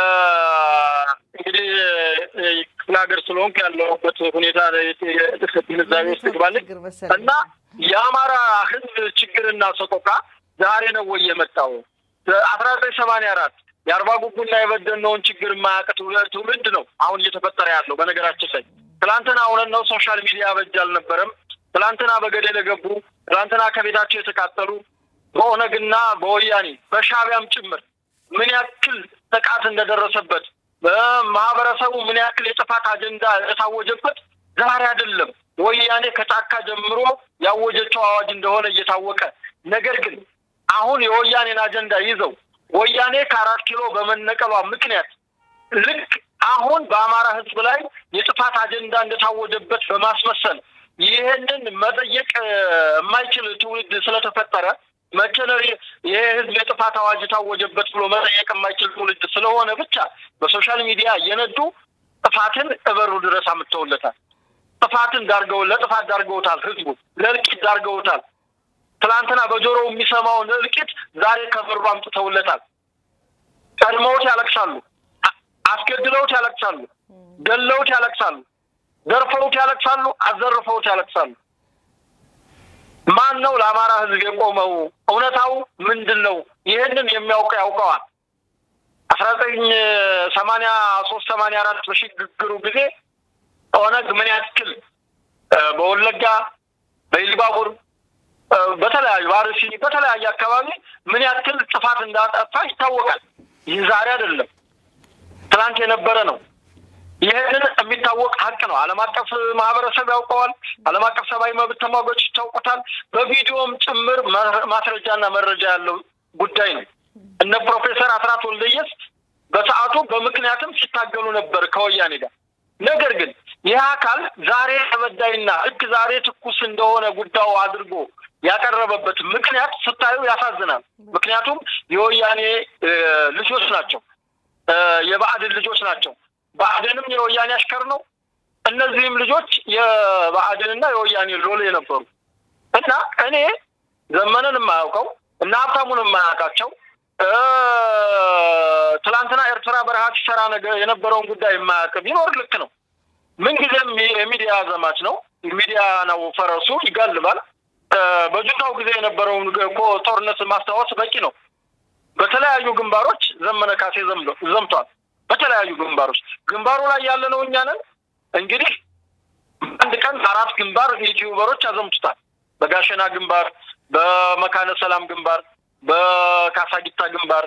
እንግዲህ ክላገር ስለሆንክ ያለውበት ሁኔታ የተሰጠኝ ዛሬ ተግባለ እና የአማራ ህዝብ ችግርና ሰቆቃ ዛሬ ነው ወይ የመጣው? 1984 የአርባ ጉጉና የበደልነውን ችግር የማያውቅ ትውልድ ነው አሁን እየተፈጠረ ያለው። በነገራችን ላይ ትላንትና አሁን ነው ሶሻል ሚዲያ በእጅ አልነበረም። ትላንትና በገደል የገቡ ትላንትና ከቤታቸው የተቃጠሉ በኦነግና በወያኔ በሻዕቢያም ጭምር ምን ያክል ጥቃት እንደደረሰበት በማህበረሰቡ ምን ያክል የጥፋት አጀንዳ የታወጀበት ዛሬ አይደለም ወያኔ ከጫካ ጀምሮ ያወጀቸው አዋጅ እንደሆነ እየታወቀ ነገር ግን አሁን የወያኔን አጀንዳ ይዘው ወያኔ ከ4 ኪሎ በመነቀሏ ምክንያት ልክ አሁን በአማራ ህዝብ ላይ የጥፋት አጀንዳ እንደታወጀበት በማስመሰል ይሄንን መጠየቅ የማይችል ትውልድ ስለተፈጠረ መቸነሪ የህዝብ የጥፋት አዋጅ ታወጀበት ብሎ መጠየቅ የማይችል ትውልድ ስለሆነ ብቻ በሶሻል ሚዲያ እየነዱ ጥፋትን እበሩ ድረስ አምጥተውለታል። ጥፋትን ለጥፋት ዳርገውታል። ህዝቡ ለእልቂት ዳርገውታል። ትላንትና በጆሮው የሚሰማውን እልቂት ዛሬ ከበሩ አምጥተውለታል። ቀድመውት ያለቅሳሉ፣ አስገድለውት ያለቅሳሉ፣ ገለውት ያለቅሳሉ፣ ዘርፈውት ያለቅሳሉ፣ አዘርፈውት ያለቅሳሉ። ማን ነው ለአማራ ህዝብ የቆመው? እውነታው ምንድነው? ይሄንን የሚያውቀው ያውቀዋል። 1983 84 በሽግግሩ ጊዜ ኦነግ ምን ያክል በወለጋ በኢሉባቡር በተለያዩ አርሲ በተለያየ አካባቢ ምን ያክል ጥፋት እንዳጠፋ ይታወቃል። ይህ ዛሬ አይደለም ትላንት የነበረ ነው። ይሄንን የሚታወቅ ሀቅ ነው። ዓለም አቀፍ ማህበረሰብ ያውቀዋል። ዓለም አቀፍ ሰብአዊ መብት ተሟጋቾች ይታወቁታል። በቪዲዮም ጭምር ማስረጃና መረጃ ያለው ጉዳይ ነው። እነ ፕሮፌሰር አስራት ወልደየስ በሰዓቱ በምክንያትም ሲታገሉ ነበር ከወያኔ ጋር። ነገር ግን ይህ አካል ዛሬ ተበዳይና ዛሬ ትኩስ እንደሆነ ጉዳዩ አድርጎ ያቀረበበት ምክንያት ስታዩ ያሳዝናል። ምክንያቱም የወያኔ ልጆች ናቸው፣ የባዕድን ልጆች ናቸው። ባዕድንም የወያኔ አሽከር ነው። እነዚህም ልጆች የባዕድንና የወያኔ ሎሌ ነበሩ እና እኔ ዘመነን የማያውቀው እና ሀብታሙን የማያውቃቸው ትላንትና ኤርትራ በረሃ ሲሰራ ነገር የነበረውን ጉዳይ የማያውቅ ቢኖር ልክ ነው። ምንጊዜም የሚዲያ ዘማች ነው። ሚዲያ ነው ፈረሱ ይጋልባል። በጁንታው ጊዜ የነበረውን ጦርነት ማስታወስ በቂ ነው። በተለያዩ ግንባሮች ዘመነ ካሴ ዘምቷል። በተለያዩ ግንባሩ ላይ ያለነው እኛ ነን። እንግዲህ አንድ ቀን 4 ግንባር ዩቲዩበሮች ያዘምቱታል። በጋሸና ግንባር፣ በመካነ ሰላም ግንባር፣ በካሳጊታ ግንባር፣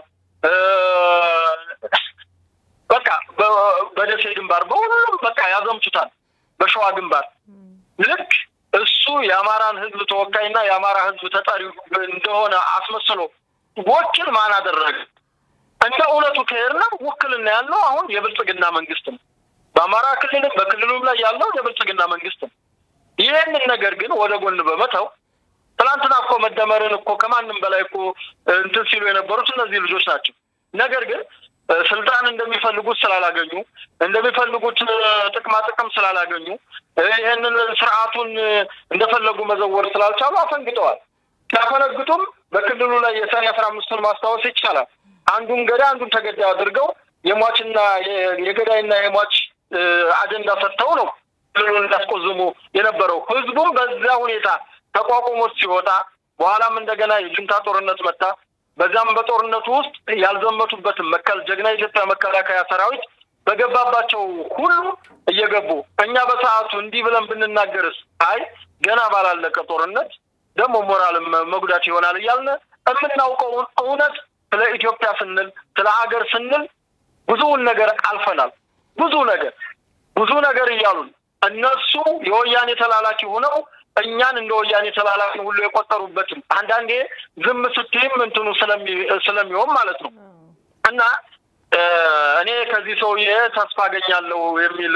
በቃ በደሴ ግንባር በሁሉም በቃ ያዘምቱታል። በሸዋ ግንባር ልክ እሱ የአማራን ህዝብ ተወካይና የአማራ ህዝብ ተጠሪ እንደሆነ አስመስሎ ወኪል ማን አደረገ? እንደ እውነቱ ከሄድና ውክልና ያለው አሁን የብልጽግና መንግስት ነው። በአማራ ክልልም በክልሉም ላይ ያለው የብልጽግና መንግስት ነው። ይሄንን ነገር ግን ወደ ጎን በመተው ትላንትና እኮ መደመርን እኮ ከማንም በላይ እኮ እንትን ሲሉ የነበሩት እነዚህ ልጆች ናቸው። ነገር ግን ስልጣን እንደሚፈልጉት ስላላገኙ እንደሚፈልጉት ጥቅም ስላላገኙ ይሄንን ስርዓቱን እንደፈለጉ መዘወር ስላልቻሉ አፈንግጠዋል። ካፈነግጡም በክልሉ ላይ የሰኔ 15ን ማስታወስ ይቻላል። አንዱን ገዳይ አንዱን ተገዳይ አድርገው የሟችና የገዳይና የሟች አጀንዳ ሰጥተው ነው ክልሉን እንዳስቆዝሙ የነበረው። ህዝቡም በዛ ሁኔታ ተቋቁሞ ሲወጣ በኋላም እንደገና የጁንታ ጦርነት መጣ። በዛም በጦርነቱ ውስጥ ያልዘመቱበት ጀግና የኢትዮጵያ መከላከያ ሰራዊት በገባባቸው ሁሉ እየገቡ እኛ በሰዓቱ እንዲህ ብለን ብንናገርስ አይ ገና ባላለቀ ጦርነት ደግሞ ሞራል መጉዳት ይሆናል እያልን የምናውቀውን እውነት ስለ ኢትዮጵያ ስንል ስለ ሀገር ስንል ብዙ ነገር አልፈናል። ብዙ ነገር እያሉን እነሱ የወያኔ ተላላኪ ሆነው እኛን እንደ ወያኔ ተላላኪ ሁሉ የቆጠሩበትም አንዳንዴ ዝም ስትይም እንትኑ ስለሚሆን ማለት ነው። እና እኔ ከዚህ ሰውዬ ተስፋ አገኛለሁ የሚል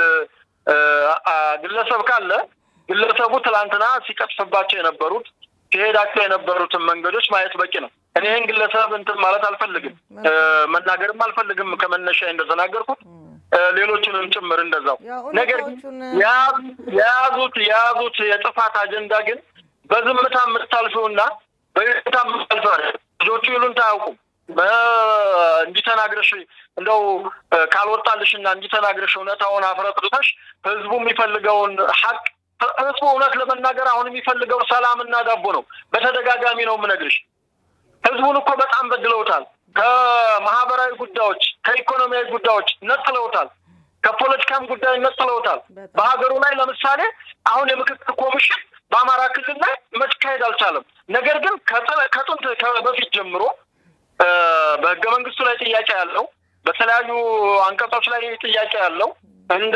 ግለሰብ ካለ ግለሰቡ ትላንትና ሲቀጥፍባቸው የነበሩት ሲሄዳቸው የነበሩትን መንገዶች ማየት በቂ ነው። እኔ ይሄን ግለሰብ እንትን ማለት አልፈልግም፣ መናገርም አልፈልግም ከመነሻ እንደተናገርኩት ሌሎችንም ጭምር እንደዛው። ነገር ያዙት የጥፋት አጀንዳ ግን በዝምታ ምታልፈውና በይታ ምታልፈው ልጆቹ ይሉንታ ያውቁም። እንዲተናግረሽ እንደው ካልወጣልሽና እንዲተናግረሽ እውነታውን አፍረጥርተሽ ህዝቡ የሚፈልገውን ሀቅ ህዝቡ እውነት ለመናገር አሁን የሚፈልገው ሰላምና ዳቦ ነው። በተደጋጋሚ ነው የምነግርሽ። ህዝቡን እኮ በጣም በድለውታል። ከማህበራዊ ጉዳዮች ከኢኮኖሚያዊ ጉዳዮች ነጥለውታል። ከፖለቲካም ጉዳይ ነጥለውታል። በሀገሩ ላይ ለምሳሌ አሁን የምክክር ኮሚሽን በአማራ ክልል ላይ መካሄድ አልቻለም። ነገር ግን ከጥንት በፊት ጀምሮ በህገ መንግስቱ ላይ ጥያቄ ያለው በተለያዩ አንቀጾች ላይ ጥያቄ ያለው እንደ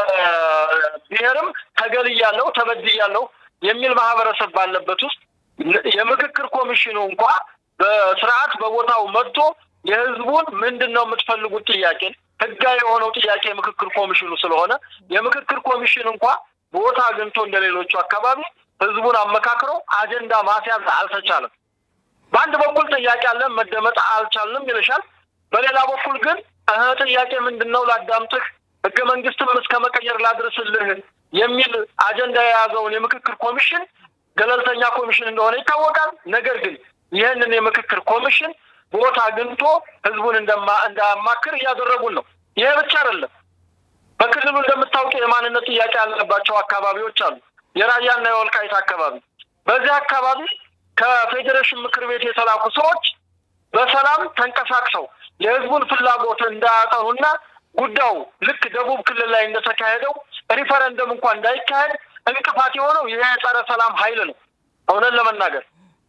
ብሔርም ተገልያለሁ ተበድያለሁ የሚል ማህበረሰብ ባለበት ውስጥ የምክክር ኮሚሽኑ እንኳን በስርዓት በቦታው መጥቶ የህዝቡን ምንድነው የምትፈልጉት ጥያቄ ህጋዊ የሆነው ጥያቄ የምክክር ኮሚሽኑ ስለሆነ የምክክር ኮሚሽን እንኳን ቦታ አግኝቶ እንደሌሎቹ አካባቢ ህዝቡን አመካክሮ አጀንዳ ማስያዝ አልተቻለም። በአንድ በኩል ጥያቄ አለ መደመጥ አልቻልንም ይልሻል። በሌላ በኩል ግን ጥያቄ ምንድነው ላዳምጥህ ህገ መንግስቱን እስከ መቀየር ላድርስልህ የሚል አጀንዳ የያዘውን የምክክር ኮሚሽን ገለልተኛ ኮሚሽን እንደሆነ ይታወቃል። ነገር ግን ይሄንን የምክክር ኮሚሽን ቦታ አግኝቶ ህዝቡን እንዳማክር ያደረጉን ነው። ይሄ ብቻ አይደለም። በክልሉ እንደምታውቁ የማንነት ጥያቄ ያለባቸው አካባቢዎች አሉ። የራያና የወልቃይት አካባቢ በዚህ አካባቢ ከፌዴሬሽን ምክር ቤት የተላኩ ሰዎች በሰላም ተንቀሳቅሰው የህዝቡን ፍላጎት እንዳያጠኑና ጉዳዩ ልክ ደቡብ ክልል ላይ እንደተካሄደው ሪፈረንደም እንኳን እንዳይካሄድ እንቅፋት የሆነው ይሄ ጸረ ሰላም ኃይል ነው። እውነት ለመናገር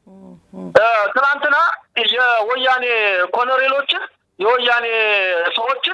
ትናንትና የወያኔ ኮሎኔሎችን የወያኔ ሰዎችን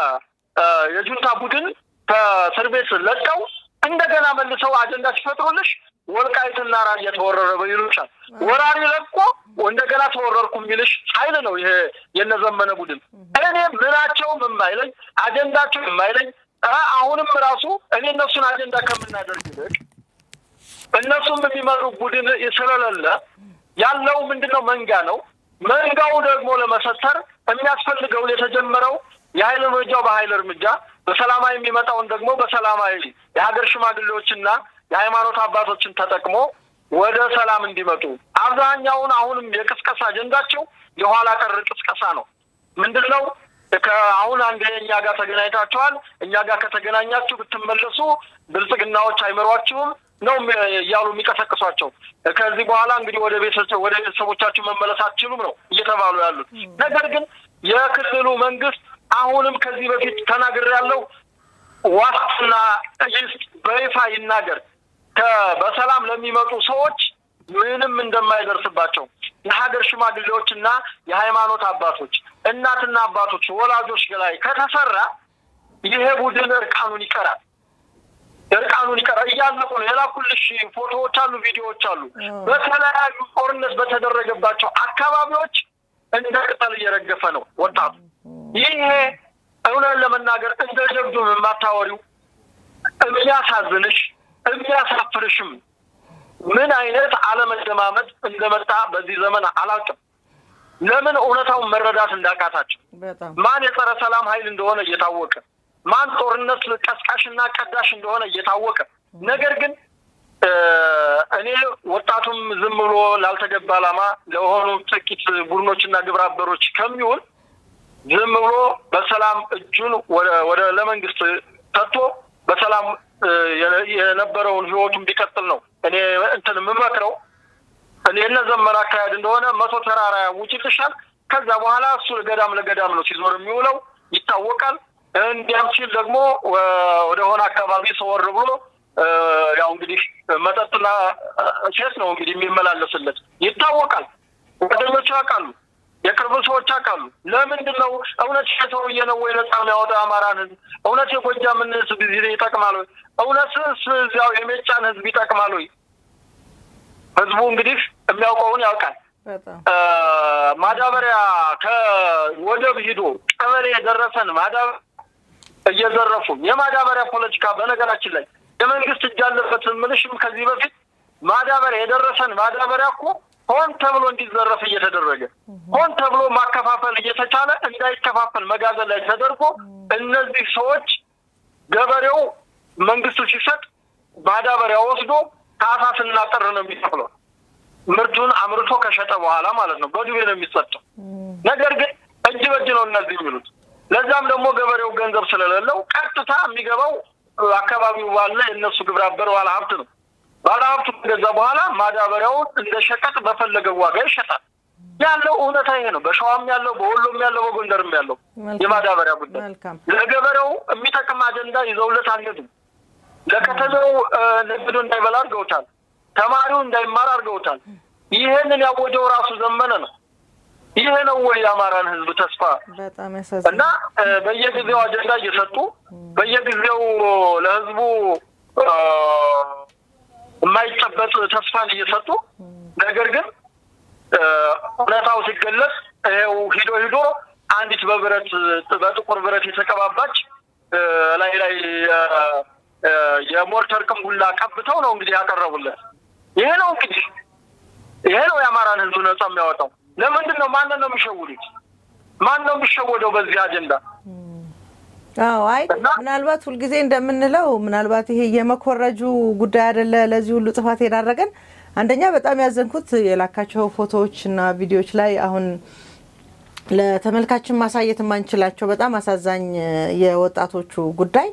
የጁንታ ቡድን ከእስር ቤት ለቀው እንደገና መልሰው አጀንዳ ሲፈጥሩልሽ ወልቃይትና ራያ ተወረረ ይሉሻል። ወራሪ ለቆ እንደገና ተወረርኩ የሚልሽ ኃይል ነው ይሄ የነዘመነ ቡድን። እኔ ምናቸውም የማይለኝ አጀንዳቸው የማይለኝ አሁንም ራሱ እኔ እነሱን አጀንዳ ከምናደርግ ይልቅ እነሱም የሚመሩ ቡድን ስለሌለ ያለው ምንድነው መንጋ ነው። መንጋው ደግሞ ለመሰተር የሚያስፈልገው የተጀመረው የኃይል እርምጃው በኃይል እርምጃ በሰላማዊ የሚመጣውን ደግሞ በሰላማዊ የሀገር ሽማግሌዎችና የሃይማኖት አባቶችን ተጠቅሞ ወደ ሰላም እንዲመጡ አብዛኛውን አሁንም የቅስቀሳ አጀንዳቸው የኋላ ቀር ቅስቀሳ ነው። ምንድነው አሁን አንደኛ ጋር ተገናኝታችኋል እኛ ጋር ከተገናኛችሁ ብትመለሱ ብልጽግናዎች አይመሯችሁም ነው ያሉ የሚቀሰቅሷቸው። ከዚህ በኋላ እንግዲህ ወደ ቤተሰቦቻችሁ መመለስ አትችሉም ነው እየተባሉ ያሉት። ነገር ግን የክልሉ መንግስት አሁንም ከዚህ በፊት ተናግሬያለሁ ዋስትና በይፋ ይናገር በሰላም ለሚመጡ ሰዎች ምንም እንደማይደርስባቸው የሀገር ሽማግሌዎችና የሃይማኖት አባቶች እናትና አባቶች ወላጆች ላይ ከተሰራ ይሄ ቡድን እርቃኑን ይቀራል እያለቁ ነው። የላኩልሽ ፎቶዎች አሉ ቪዲዮዎች አሉ። በተለያዩ ጦርነት በተደረገባቸው አካባቢዎች እንደ ቅጠል እየረገፈ ነው ወጣቱ። ይሄ እውነት ለመናገር እንደ ጀብዱ የማታወሪው የሚያሳዝንሽ የሚያሳፍርሽም ምን አይነት አለመደማመጥ እንደመጣ በዚህ ዘመን አላውቅም። ለምን እውነታውን መረዳት እንዳቃታቸው ማን የጸረ ሰላም ኃይል እንደሆነ እየታወቀ ማን ጦርነት ቀስቃሽና ቀዳሽ እንደሆነ እየታወቀ ነገር ግን እኔ ወጣቱም ዝም ብሎ ላልተገባ ዓላማ ለሆኑ ጥቂት ቡድኖችና ግብረ አበሮች ከሚውል ዝም ብሎ በሰላም እጁን ወደ ለመንግስት ተጥቶ በሰላም የነበረውን ህይወቱን ቢቀጥል ነው እኔ እንትን የምመክረው። እኔ እነዘመና አካሄድ እንደሆነ መቶ ተራራ ውጭልሻል። ከዛ በኋላ እሱ ለገዳም ነው ሲዞር የሚውለው ይታወቃል። እንዲያም ሲል ደግሞ ወደ ሆነ አካባቢ ሰወር ብሎ ያው እንግዲህ መጠጥና ሴት ነው እንግዲህ የሚመላለስለት ይታወቃል። ወደኞቹ ያውቃሉ፣ የቅርብ ሰዎች ያውቃሉ። ለምንድነው እውነት ሰውዬ ነው ወይ ነፃ የሚያወጣ አማራን እውነት የጎጃምን ህዝብ ይጠቅማል ወይ እውነትስ ያው የሜጫን ህዝብ ይጠቅማል ወይ? ህዝቡ እንግዲህ የሚያውቀውን ያውቃል። ማዳበሪያ ከወደብ ሂዶ ቀበሌ የደረሰን ማዳበሪያ እየዘረፉ የማዳበሪያ ፖለቲካ በነገራችን ላይ የመንግስት እጅ አለበት ምንሽም ከዚህ በፊት ማዳበሪያ የደረሰን ማዳበሪያ እኮ ሆን ተብሎ እንዲዘረፍ እየተደረገ ሆን ተብሎ ማከፋፈል እየተቻለ እንዳይከፋፈል መጋዘን ላይ ተደርጎ እነዚህ ሰዎች ገበሬው መንግስቱ ሲሰጥ ማዳበሪያ ወስዶ ታሳስና ጥር ነው የሚከፍለው ምርቱን አምርቶ ከሸጠ በኋላ ማለት ነው በዱቤ ነው የሚሰጠው። ነገር ግን እጅ በእጅ ነው እነዚህ የሚሉት። ለዛም ደግሞ ገበሬው ገንዘብ ስለሌለው ቀጥታ የሚገባው አካባቢው ባለ የነሱ ግብረ አበር ባለ ሀብት ነው ባለሀብቱ ከዛ በኋላ ማዳበሪያው እንደ ሸቀጥ በፈለገው ዋጋ ይሸጣል ያለው እውነታ ይሄ ነው በሸዋም ያለው በወሎም ያለው በጎንደርም ያለው የማዳበሪያ ጉዳይ ለገበሬው የሚጠቅም አጀንዳ ይዘውለት አልሄዱም ለከተማው ንግዱ እንዳይበላ አድርገውታል ተማሪው እንዳይማር አድርገውታል ይሄንን ያወጀው ራሱ ዘመነ ነው ይሄ ነው ወይ የአማራን ህዝብ ተስፋ በጣም ያሳዝናል እና በየጊዜው አጀንዳ እየሰጡ በየጊዜው ለህዝቡ የማይጨበጥ ተስፋን እየሰጡ ነገር ግን እውነታው ሲገለጽ ሂዶ አንዲት በጥቁር ብረት የተቀባባች ላይ የሞርተር ቅንቡላ ቀብተው ነው እንግዲህ ያቀረቡለት ይሄ ነው የአማራን ህዝብ ነፃ የሚያወጣው ለምንድን ነው ማን ነው የሚሸወደው በዚህ አጀንዳ አይ ምናልባት ሁሉ ጊዜ እንደምንለው ምናልባት ይሄ የመኮረጁ ጉዳይ አይደለ ለዚህ ሁሉ ጥፋት ያደረገን አንደኛ በጣም ያዘንኩት የላካቸው ፎቶዎችና ቪዲዮዎች ላይ አሁን ለተመልካችን ማሳየት ማንችላቸው በጣም አሳዛኝ የወጣቶቹ ጉዳይ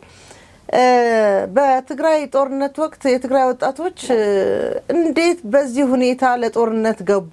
በትግራይ ጦርነት ወቅት የትግራይ ወጣቶች እንዴት በዚህ ሁኔታ ለጦርነት ገቡ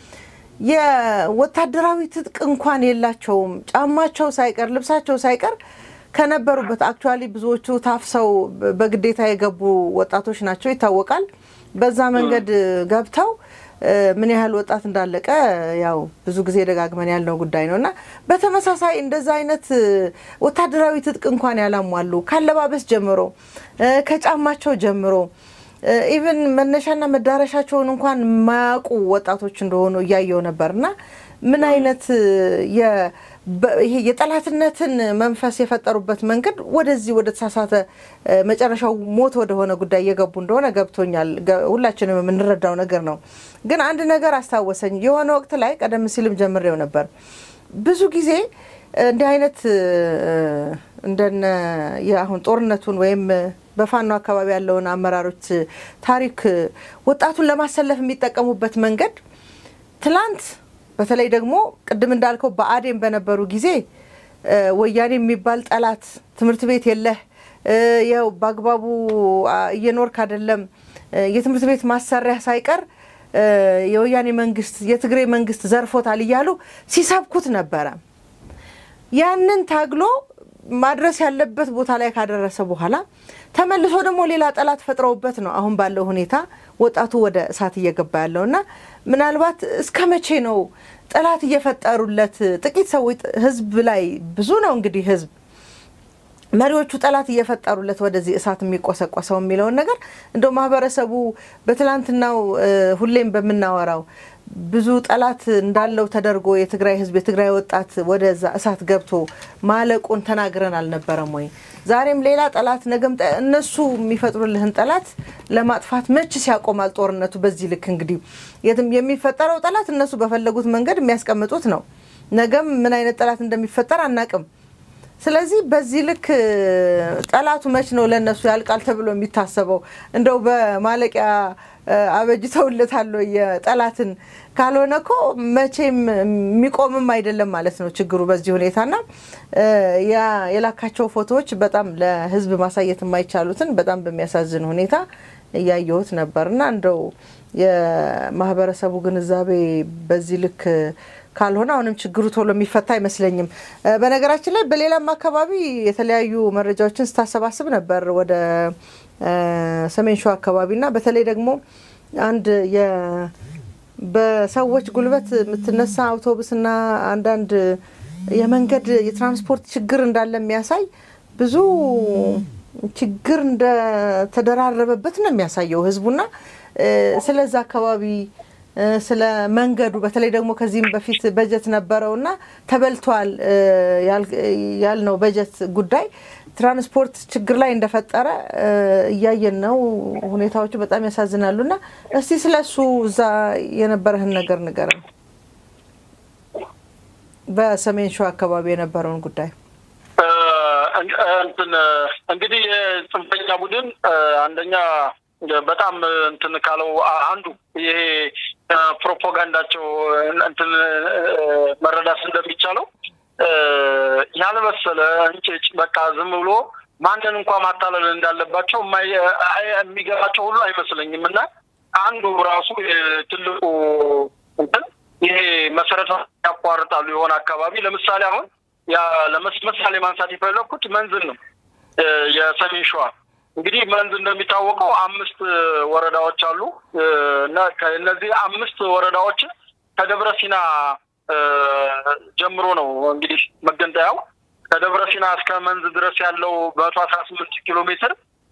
የወታደራዊ ትጥቅ እንኳን የላቸውም ጫማቸው ሳይቀር ልብሳቸው ሳይቀር ከነበሩበት አክቹአሊ ብዙዎቹ ታፍሰው በግዴታ የገቡ ወጣቶች ናቸው ይታወቃል በዛ መንገድ ገብተው ምን ያህል ወጣት እንዳለቀ ያው ብዙ ጊዜ ደጋግመን ያለው ጉዳይ ነውና በተመሳሳይ እንደዛ አይነት ወታደራዊ ትጥቅ እንኳን ያላሟሉ ካለባበስ ጀምሮ ከጫማቸው ጀምሮ ኢቭን መነሻና መዳረሻቸውን እንኳን ማያውቁ ወጣቶች እንደሆኑ ያያየው ነበርና ምን አይነት ይሄ የጠላትነትን መንፈስ የፈጠሩበት መንገድ ወደዚህ ወደ ተሳሳተ መጨረሻው ሞት ወደ ሆነ ጉዳይ የገቡ እንደሆነ ገብቶኛል ሁላችንም የምንረዳው ነገር ነው ግን አንድ ነገር አስተዋወሰኝ የሆነ ወቅት ላይ ቀደም ሲልም ጀምሬው ነበር ብዙ ጊዜ እንደ አይነት እንደነ ያሁን ጦርነቱን ወይም በፋኖ አካባቢ ያለውን አመራሮች ታሪክ ወጣቱን ለማሰለፍ የሚጠቀሙበት መንገድ ትላንት በተለይ ደግሞ ቅድም እንዳልከው በአዴም በነበሩ ጊዜ ወያኔ የሚባል ጠላት ትምርት ቤት የለህ ያው ባግባቡ እየኖርክ አይደለም የትምርት ቤት ማሰሪያ ሳይቀር የወያኔ መንግስት የትግሬ መንግስት ዘርፎታል ይያሉ ሲሰብኩት ነበር ያንን ታግሎ ማድረስ ያለበት ቦታ ላይ ካደረሰ በኋላ ተመልሶ ደግሞ ሌላ ጠላት ፈጥረውበት ነው አሁን ባለው ሁኔታ ወጣቱ ወደ እሳት እየገባ ያለውና ምናልባት እስከመቼ ነው ጠላት እየፈጠሩለት ጥቂት ሰዎች ህዝብ ላይ ብዙ ነው እንግዲህ ህዝብ መሪዎቹ ጠላት እየፈጠሩለት ወደዚህ እሳት የሚቆሰቆሰው የሚለው ነገር እንደው ማህበረሰቡ በትላንትናው ሁሌም በመናወራው ብዙ ጠላት እንዳለው ተደርጎ የትግራይ ህዝብ የትግራይ ወጣት ወደዛ እሳት ገብቶ ማለቁን ተናግረን አልነበረም ወይ ዛሬም ሌላ ጠላት ነገም እነሱ የሚፈጥሩልህን ጠላት ለማጥፋት መች ሲያቆማል ጦርነቱ በዚህ ልክ እንግዲህ የትም የሚፈጠረው ጠላት እነሱ በፈለጉት መንገድ የሚያስቀምጡት ነው ነገም ምን አይነት ጠላት እንደሚፈጠር አናቅም ስለዚህ በዚህ ልክ ጠላቱ መች ነው ለነሱ ያልቃል ተብሎ የሚታሰበው እንደው በማለቂያ አበጅተውለታል የጠላትን ካልሆነኮ መቼም የሚቆምም አይደለም ማለት ነው ችግሩ በዚህ ሁኔታና ያ የላካቸው ፎቶዎች በጣም ለህዝብ ማሳየት የማይቻሉትን በጣም በሚያሳዝን ሁኔታ ያያዩት ነበርና እንደው የማህበረሰቡ ግንዛቤ በዚህ ልክ ካልሆነ አሁንም ችግሩ ቶሎ የሚፈታ አይመስለኝም በነገራችን ላይ በሌላም አካባቢ የተለያዩ መረጃዎችን ስታሰባስብ ነበር ወደ ሰሜን ሸዋ አካባቢና በተለይ ደግሞ አንድ በሰዎች ጉልበት ምትነሳ አውቶቡስና አንዳንድ የመንገድ የትራንስፖርት ችግር እንዳለ የሚያሳይ ብዙ ችግር እንደ ተደራረበበት ነው የሚያሳየው ህዝቡና ስለዛ አካባቢ ስለ መንገዱ በተለይ ደግሞ ከዚህም በፊት በጀት ነበረውና ተበልቷል ያልነው በጀት ጉዳይ ትራንስፖርት ችግር ላይ እንደፈጠረ ያየን ነው ሁኔታዎቹ በጣም ያሳዝናሉና እስቲ ስለሱ እዛ የነበረህን ነገር ንገረን በሰሜን ሸዋ አካባቢ የነበረውን ጉዳይ እንግዲህ ጽንፈኛ ቡድን አንደኛ በጣም እንትን ካለው አንዱ ይሄ ፕሮፓጋንዳቸው እንትን መረዳት እንደሚቻለው ያለበሰለ እንጭጭ በቃ ዝም ብሎ ማንን እንኳን ማታለል እንዳለባቸው የሚገባቸው ሁሉ አይመስለኝምና አንዱ ራሱ ትልቁ እንትን ይሄ መሰረተ ያቋርጣሉ የሆነ አካባቢ ለምሳሌ አሁን ያ ለምሳሌ ማንሳት የፈለኩት መንዝን ነው የሰሜን ሸዋ እንግዲህ መንዝ እንደሚታወቀው 5 ወረዳዎች አሉ እና ከነዚህ 5 ወረዳዎች ከደብረ ሲና ጀምሮ ነው እንግዲህ መገንጠያው ከደብረ ሲና እስከ መንዝ ድረስ ያለው 118 ኪሎ ሜትር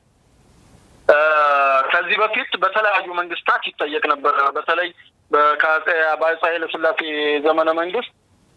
ከዚህ በፊት በተለያዩ መንግስታት ይጠየቅ ነበር በተለይ በአፄ ኃይለ ሥላሴ ዘመነ መንግስት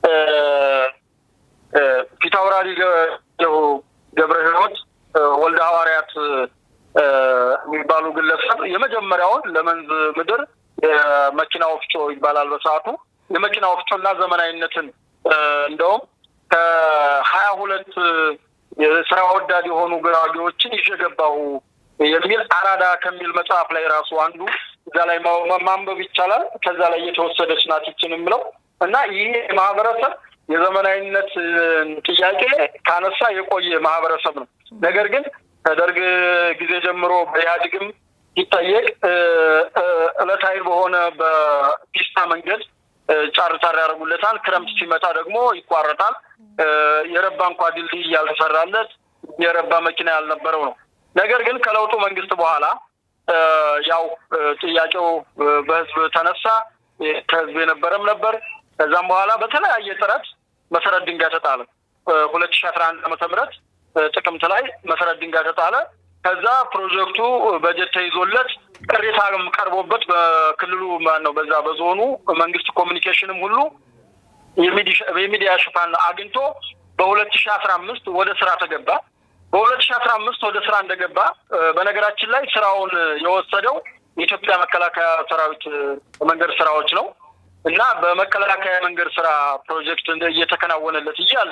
ፊታውራሪ ገብረ ሕይወት ወልደ ሐዋርያት የሚባሉ ግለሰብ የመጀመሪያውን ለመንዝ ምድር የመኪና ወፍጮ ይባላል በሰዓቱ የመኪና ወፍጮና ዘመናዊነትን እንደውም ከ22 የሥራ ወዳድ የሆኑ ግራጊዎችን ይሸገባው የሚል አራዳ ከሚል መጽሐፍ ላይ ራሱ አንዱ እዛ ላይ ማንበብ ይቻላል ከዛ ላይ የተወሰደች ናትችንም ነው እና ይሄ ማህበረሰብ የዘመናዊነት ጥያቄ ካነሳ የቆየ ማህበረሰብ ነው ነገር ግን ከደርግ ጊዜ ጀምሮ በኢህአዴግም ይጠየቅ እለታዊ በሆነ በፒስታ መንገድ ጫርጫር ያደርጉለታል ክረምት ሲመጣ ደግሞ ይቋረጣል የረባ እንኳን ድልድይ ያልተሰራለት የረባ መኪና ያልነበረው ነው ነገር ግን ከለውጡ መንግስት በኋላ ያው ጥያቄው በህዝብ ተነሳ ከህዝብ የነበረም ነበር ከዛም በኋላ በተለያየ ጥረት መሰረት ድንጋይ ተጣለ 2011 ዓመተ ምህረት ጥቅምት ላይ መሰረት ድንጋይ ተጣለ ከዛ ፕሮጀክቱ በጀት ተይዞለት ቅሬታም ቀርቦበት በክልሉ ማን ነው በዛ በዞኑ መንግስት ኮሙኒኬሽንም ሁሉ የሚዲያ ሽፋን አግኝቶ በ2015 ወደ ስራ ተገባ በ2015 ወደ ስራ እንደገባ በነገራችን ላይ ስራውን የወሰደው የኢትዮጵያ መከላከያ ሰራዊት መንገድ ስራዎች ነው እና በመከላከያ መንገድ ስራ ፕሮጀክት እየተከናወነለት ይያለ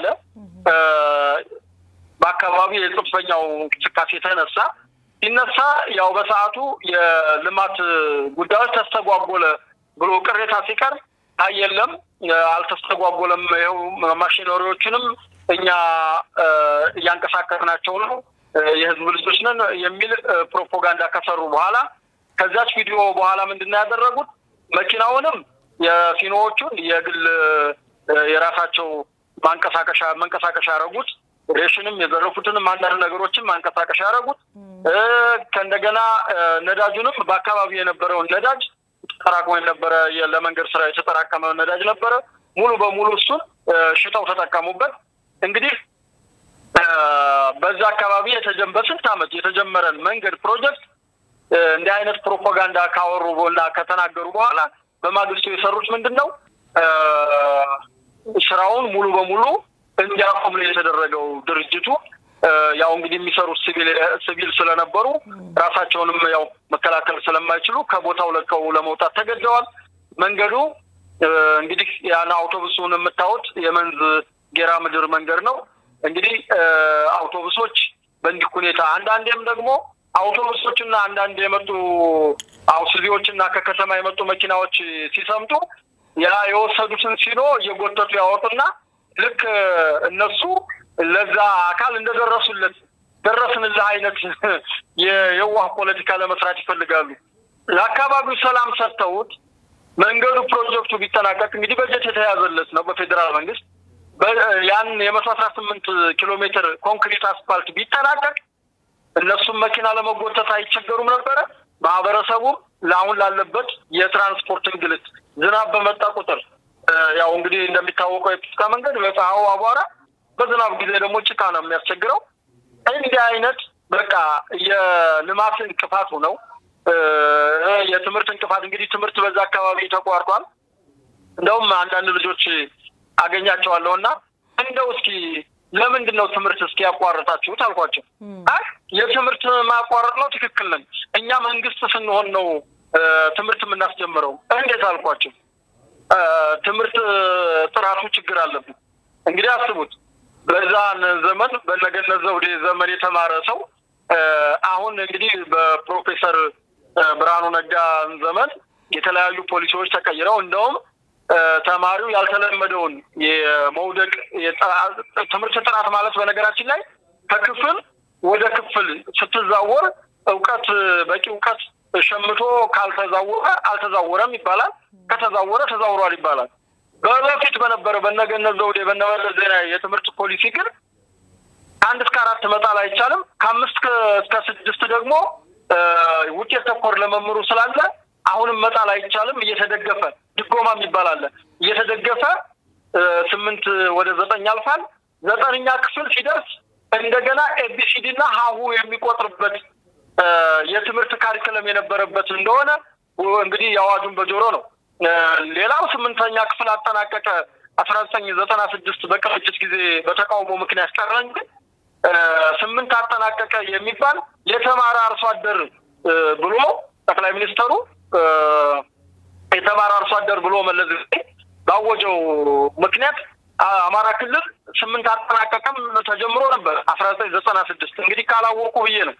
በአካባቢው የጽንፈኛው እንቅስቃሴ ሲነሳ ያው በሰዓቱ የልማት ጉዳዮች ተስተጓጎለ ብሎ ቅሬታ ሲቀር አይየለም አልተስተጓጎለም ይሄው ማሽነሪዎችንም እኛ ያንቀሳቀስናቸው ነው የህዝብ ልጆች ነን የሚል ፕሮፓጋንዳ ከሰሩ በኋላ ከዛች ቪዲዮ በኋላ ምንድነው ያደረጉት መኪናውንም የፊኖዎቹን የግል የራሳቸው መንቀሳቀሻ ያረጉት ሬሽንም የዘረፉትንም አንዳንድ ነገሮችን ማንቀሳቀሻ ያረጉት ከእንደገና ነዳጁንም በአካባቢው የነበረውን ነዳጅ ተጠራቅሞ የነበረ ለመንገድ ስራ የተጠራቀመ ነዳጅ ነበረ ሙሉ በሙሉ እሱን ሽጠው ተጠቀሙበት እንግዲህ በዛ አካባቢ በስንት ዓመት የተጀመረን መንገድ ፕሮጀክት እንደ አይነት ፕሮፓጋንዳ ካወሩና ከተናገሩ በኋላ በማግስቱ የሰሩት ምንድነው ስራውን ሙሉ በሙሉ እንዲያቆም ነው የተደረገው ድርጅቱ ያው እንግዲህ የሚሰሩት ሲቪል ስለነበሩ ራሳቸውንም ያው መከላከል ስለማይችሉ ከቦታው ለቀው ለመውጣት ተገደዋል መንገዱ እንግዲህ ያን አውቶቡሱን የምታዩት የመንዝ ጌራ ምድር መንገድ ነው እንግዲህ አውቶቡሶች በእንዲህ ሁኔታ አንዳንዴም ደግሞ አውቶቡሶችና አንዳንዴ የመጡ አውቶቡሶችና ከከተማ የመጡ መኪናዎች ሲሰምጡ ያ የወሰዱትን ሲኖ እየጎተቱ ያወጡና ልክ እነሱ ለዛ አካል እንደደረሱለት ደረስንልህ አይነት የዋህ ፖለቲካ ለመስራት ይፈልጋሉ ለአካባቢው ሰላም ሰጥተውት መንገዱ ፕሮጀክቱ ቢጠናቀቅ እንግዲህ በጀት የተያዘለት ነው በፌደራል መንግስት ያን የ118 ኪሎ ሜትር ኮንክሪት አስፋልት ቢጠናቀቅ እነሱም መኪና ለመጎተት አይቸገሩም ነበር ማህበረሰቡ ለአሁን ላለበት የትራንስፖርት እንግልት ዝናብ በመጣ ቁጥር ያው እንግዲህ እንደሚታወቀው የፒስታ መንገድ በፀሐዩ አቧራ በዝናብ ጊዜ ደግሞ ጭቃ ነው የሚያስቸግረው እንዲህ አይነት በቃ የልማት እንቅፋት ነው የትምህርት እንቅፋት እንግዲህ ትምህርት በዛ አካባቢ ተቋርጧል እንደውም አንዳንድ ልጆች አገኛቸዋለሁና እንደው እስኪ ለምንድነው ትምህርት እስኪ ያቋርጣችሁት አልኳቸው የትምህርት ማቋረጥ ነው ትክክል ነን እኛ መንግስት ስንሆን ነው ትምህርት የምናስጀምረው እንዴት አልኳቸው ትምህርት ጥራቱ ችግር አለበት እንግዲህ አስቡት በዛን ዘመን በነገነት ዘውዴ ዘመን የተማረ ሰው አሁን እንግዲህ በፕሮፌሰር ብርሃኑ ነጋ ዘመን የተለያዩ ፖሊሲዎች ተቀይረው እንደውም ተማሪው ያልተለመደውን የመውደቅ ትምህርት ጥራት ማለት በነገራችን ላይ ከክፍል ወደ ክፍል ስትዛወር ዕውቀት በቂ ዕውቀት ሸምቶ ካልተዛወረ አልተዛወረም ይባላል ከተዛወረ ተዛውሯል ይባላል በፊት በነበረ በነገነት ዘውዴ በነበረ ዜና የትምህርት ፖሊሲ ግን 1 እስከ 4 መጣል አይቻልም ከ5 እስከ 6 ደግሞ ውጤት ተኮር ለመምሩ ስላለ አሁንም መጣል አይቻልም እየተደገፈ ድጎማም ይባላል እየተደገፈ 8 ወደ 9 ያልፋል 9ኛ ክፍል ሲደርስ እንደገና ኤቢሲዲ እና ሃሁ የሚቆጥርበት የትምህርት ካሪኩለም የነበረበት እንደሆነ እንግዲህ ያዋጁን በጆሮ ነው ሌላው 8ኛ ክፍል አጠናቀቀ 1996 በቅርጭት ጊዜ በተቃውሞ ምክንያት ቀረን 8 አጠናቀቀ የሚባል የተማረ አርሶ አደር ብሎ ጠቅላይ ሚኒስተሩ የተማረ አርሶ አደር ብሎ መለስ ባወጀው ምክንያት አማራ ክልል 8 አጠናቀቀም ተጀምሮ ነበር 1996 እንግዲህ ካላወቁ ይሄ ነው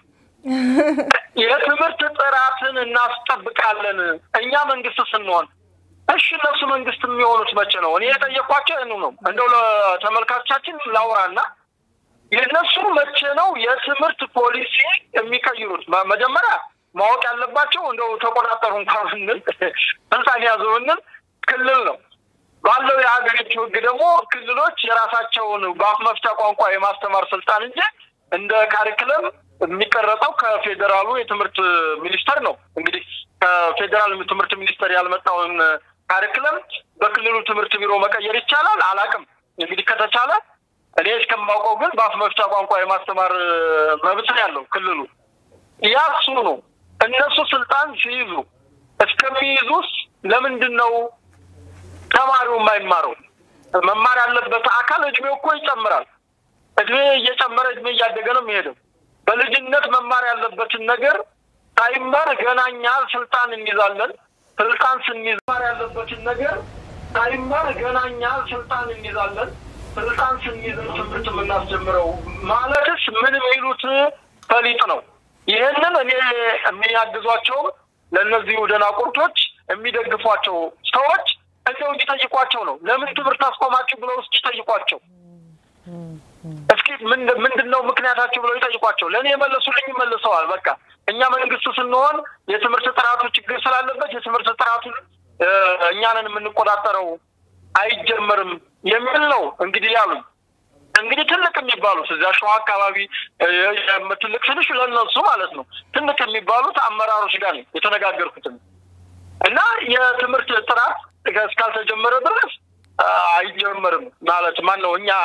የትምህርት ጥራትን እናስጠብቃለን እኛ መንግስት ስንሆን እሺ እነሱ መንግስት የሚሆኑት መቼ ነው እኔ የጠየኳቸው ነው እንደው ለተመልካቾቻችን ላውራና የነሱ መቼ ነው የትምህርት ፖሊሲ የሚቀይሩት መጀመሪያ ማወቅ ያለባቸው እንደው ተቆጣጣሩን ካሉን እንሳን ያዘውን ክልል ነው ባለው የሀገሪቱ ህግ ደግሞ ክልሎች የራሳቸውን በአፍ መፍቻ ቋንቋ የማስተማር ስልጣን እንጂ እንደ ካሪኩለም የሚቀረጸው ከፌደራሉ የትምህርት ሚኒስተር ነው እንግዲህ ከፌደራል ትምህርት ሚኒስተር ያልመጣውን ካሪኩለም በክልሉ ትምህርት ቢሮ መቀየር ይቻላል አላቅም እንግዲህ ከተቻለ እኔ እስከማውቀው ግን በአፍ መፍቻ ቋንቋ የማስተማር መብት ያለው ክልሉ ያሱ ነው እነሱ ስልጣን ሲይዙ እስከሚይዙስ ለምንድነው ተማሪው የማይማረው መማር ያለበት አካል እድሜው እኮ ይጨምራል እድሜ እየጨመረ እድሜ እያደገ ነው የሚሄደው በልጅነት መማር ያለበትን ነገር ታይማር ገናኛ ስልጣን እንይዛለን ስልጣን ስንይዝ መማር ያለበትን ነገር ታይማር ገናኛ ስልጣን እንይዛለን ስልጣን ስንይዝ ትምህርት የምናስጀምረው ማለትስ ምን የሚሉት ፈሊጥ ነው ይሄንን እኔ የሚያግዟቸው ለነዚህ ወደናቁርቶች የሚደግፏቸው ሰዎች እንደው ይጠይቋቸው ነው ለምን ትምህርት አስቆማችሁ ብለው ይጠይቋቸው እስኪ ምንድነው ምክንያታችሁ ብለው ይጠይቋቸው ለኔ መለሱልኝ መልሰዋል በቃ እኛ መንግስት ስንሆን የትምህርት ጥራቱ ችግር ስላለበት የትምህርት ጥራቱ እኛንን የምንቆጣጣረው አይጀመርም የሚል ነው እንግዲህ ያሉ እንግዲህ ትልቅ የሚባሉት እዛ ሸዋ አካባቢ ትልቅ ትንሽ ለነሱ ማለት ነው ትልቅ የሚባሉት አመራሮች ጋር የተነጋገርኩት እና የትምህርት ጥራት እስካልተጀመረ ድረስ አይጀመርም ማለት ማን ነው እኛ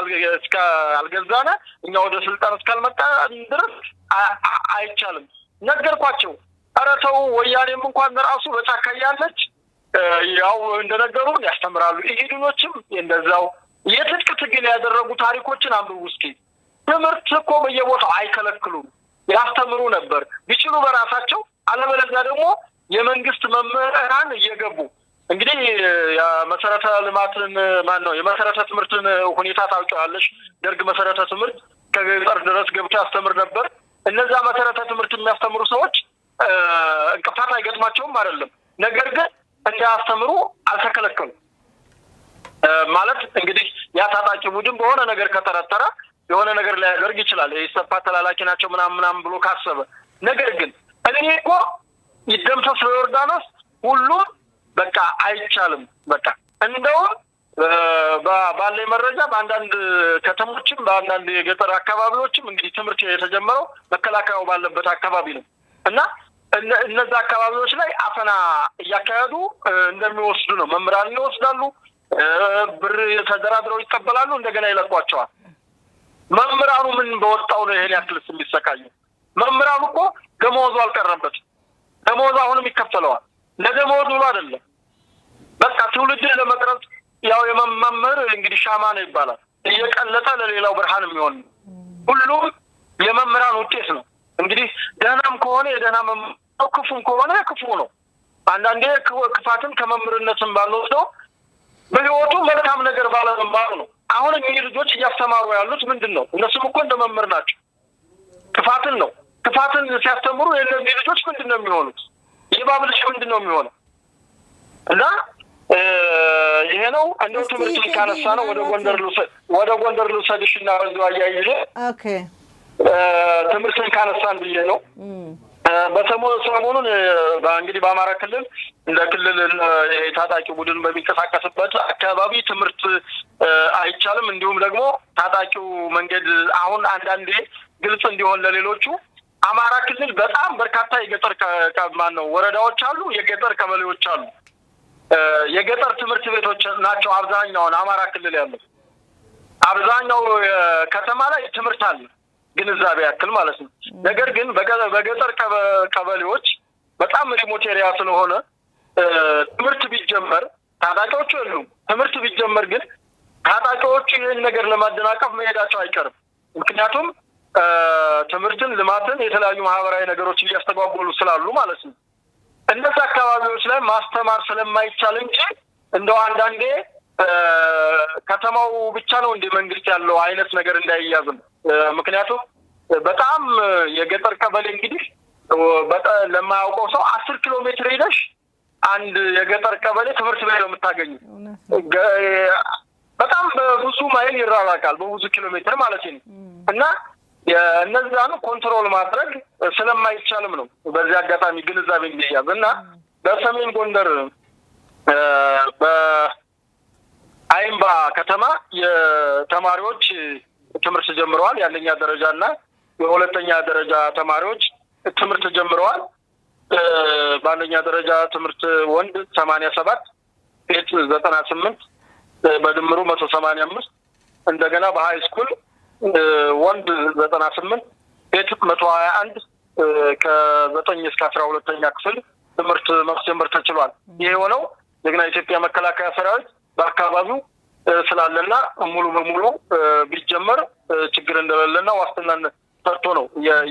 እስካልገዛነ እኛ ወደ ስልጣን እስካልመጣ ድረስ አይቻልም ነገርኳቸው አራተው ወያኔም እንኳን ራሱ በጫካ ያለች ያው እንደነገሩን ያስተምራሉ ይሄዱኖችም እንደዛው የትጥቅ ትግል ያደረጉ ታሪኮችን አንብቡ እስኪ ትምህርት እኮ በየቦታው አይከለክሉም ያስተምሩ ነበር ቢችሉ በራሳቸው አለበለዚያ ደግሞ የመንግስት መምህራን እየገቡ እንግዲህ የመሰረተ ልማትን ማን ነው የመሰረተ ትምህርትን ሁኔታ ታውቂዋለሽ ደርግ መሰረተ ትምህርት ከገጠር ድረስ ገብቶ ያስተምር ነበር እነዛ መሰረተ ትምህርት የሚያስተምሩ ሰዎች እንቅፋት አይገጥማቸውም አይደለም ነገር ግን እንዲያስተምሩ አልተከለከሉም ማለት እንግዲህ ያ ታጣቂ ቡድን በሆነ ነገር ከተረተረ የሆነ ነገር ላይ ያደርግ ይችላል የሰፋ ተላላኪ ናቸው ምናምን ብሎ ካሰበ ነገር ግን እኔ እኮ ይደምሰስ በዮርዳኖስ ሁሉም በቃ አይቻልም በቃ እንደው ባለኝ መረጃ በአንዳንድ ከተሞችም በአንዳንድ የገጠር አካባቢዎችም እንግዲህ ትምህርት የተጀመረው መከላከያው ባለበት አካባቢ ነው እና እነዛ አካባቢዎች ላይ አፈና እያካሄዱ እንደሚወስዱ ነው መምህራን ይወስዳሉ ብር ተደራድረው ይቀበላሉ እንደገና ይለቋቸዋል መምህራኑ ምን በወጣው ነው ይሄን ያክልስ የሚሰቃዩ መምህራኑ እኮ ደሞዙ አልቀረበት ደሞዙ አሁንም ይከፈለዋል ለደሞዙ ነው አይደለም በቃ ትውልድ ለመቅረጽ ያው የመምህር እንግዲህ ሻማ ነው ይባላል እየቀለጠ ለሌላው ብርሃን የሚሆን ሁሉም የመምህራን ውጤት ነው እንግዲህ ደህናም ከሆነ የደህና መምህር ክፉም ከሆነ ክፉ ነው አንዳንዴ ክፋትን ከመምህርነትም ባልወስደው በህይወቱ መልካም ነገር ባለመማር ነው አሁን እኚህ ልጆች እያስተማሩ ያሉት ምንድነው እነሱም እኮ እንደመምህር ናቸው ክፋትን ሲያስተምሩ የነዚህ ልጆች ምንድነው የሚሆኑት ይባብልሽ ምንድነው የሚሆነው እና ይሄ ነው እንደው ትምህርት ካነሳ ነው ወደ ጎንደር ልውሰድሽና በዛው አያይዤ ኦኬ ትምህርትን ካነሳን ብዬ ነው በሰሞኑን እንግዲህ በአማራ ክልል እንደ ክልል የታጣቂ ቡድን በሚንቀሳቀስበት አካባቢ ትምህርት አይቻልም እንዲሁም ደግሞ ታጣቂው መንገድ አሁን አንዳንዴ ግልጽ እንዲሆን ለሌሎቹ አማራ ክልል በጣም በርካታ የገጠር ከማን ነው ወረዳዎች አሉ የገጠር ቀበሌዎች አሉ የገጠር ትምህርት ቤቶች ናቸው አብዛኛው አማራ ክልል ያለው አብዛኛው ከተማ ላይ ትምህርት አለ ግንዛቤ ያክል ማለት ነው ነገር ግን በገጠር ቀበሌዎች በጣም ሪሞት ኤሪያ ስለሆነ ትምህርት ቢጀመር ታጣቂዎቹ ሁሉ ትምህርት ቢጀመር ግን ታጣቂዎቹ ይህን ነገር ለማደናቀፍ መሄዳቸው አይቀርም ምክንያቱም ትምህርትን ልማትን የተለያዩ ማህበራዊ ነገሮችን እያስተጓጎሉ ስላሉ ማለት ነው እነዛ አካባቢዎች ላይ ማስተማር ስለማይቻል እንጂ እንደው አንዳንዴ ከተማው ብቻ ነው እንደ መንግስት ያለው አይነት ነገር እንዳይያዝም ምክንያቱም በጣም የገጠር ቀበሌ እንግዲህ በጣም ለማያውቀው ሰው 10 ኪሎ ሜትር ሄደሽ አንድ የገጠር ቀበሌ ትምህርት ቤት ነው የምታገኙ በጣም ብዙ ማይል ይራራቃል በብዙ ኪሎ ሜትር ማለት ነው እና የነዛን ኮንትሮል ማድረግ ስለማይቻልም ነው በዚህ አጋጣሚ ግንዛቤ እንዲያዝና በሰሜን ጎንደር በአይምባ ከተማ የተማሪዎች ትምህርት ጀምረዋል ያለኛ ደረጃና የሁለተኛ ደረጃ ተማሪዎች ትምህርት ጀምረዋል ባለኛ ደረጃ ትምህርት ወንድ 87 ሴት 98 በድምሩ 185 እንደገና በሃይ ስኩል ወንድ 98 ሴት 121 ከ9 እስከ 12ኛ ክፍል ትምህርት ማስጀመር ተችሏል ይሄ ሆነው የግና ኢትዮጵያ መከላከያ ሰራዊት በአካባቢው ስላለና ሙሉ በሙሉ ቢጀመር ችግር እንደሌለና ዋስትናን ተርቶ ነው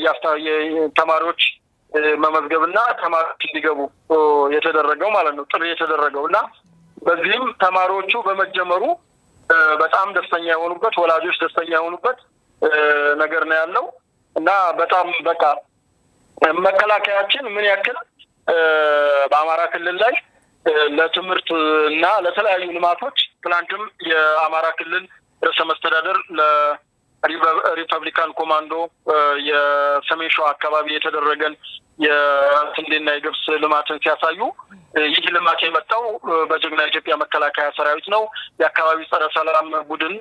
የተማሪዎች መመዝገብና ተማሪዎች እንዲገቡ የተደረገው ማለት ነው ጥሪ የተደረገውና በዚህም ተማሪዎቹ በመጀመሩ በጣም ደስተኛ የሆኑበት ወላጆች ደስተኛ የሆኑበት ነገር ነው ያለው እና በጣም በቃ መከላከያችን ምን ያክል በአማራ ክልል ላይ ለትምህርት እና ለተለያዩ ልማቶች ፕላንትም የአማራ ክልል ርዕሰ መስተዳድር ለሪፐብሊካን ኮማንዶ የሰሜን ሸዋ አካባቢ የተደረገን የስንዴና የገብስ ልማትን ሲያሳዩ ይህ ልማት የመጣው በጀግና ኢትዮጵያ መከላከያ ሰራዊት ነው የአካባቢ ጸረ ሰላም ቡድን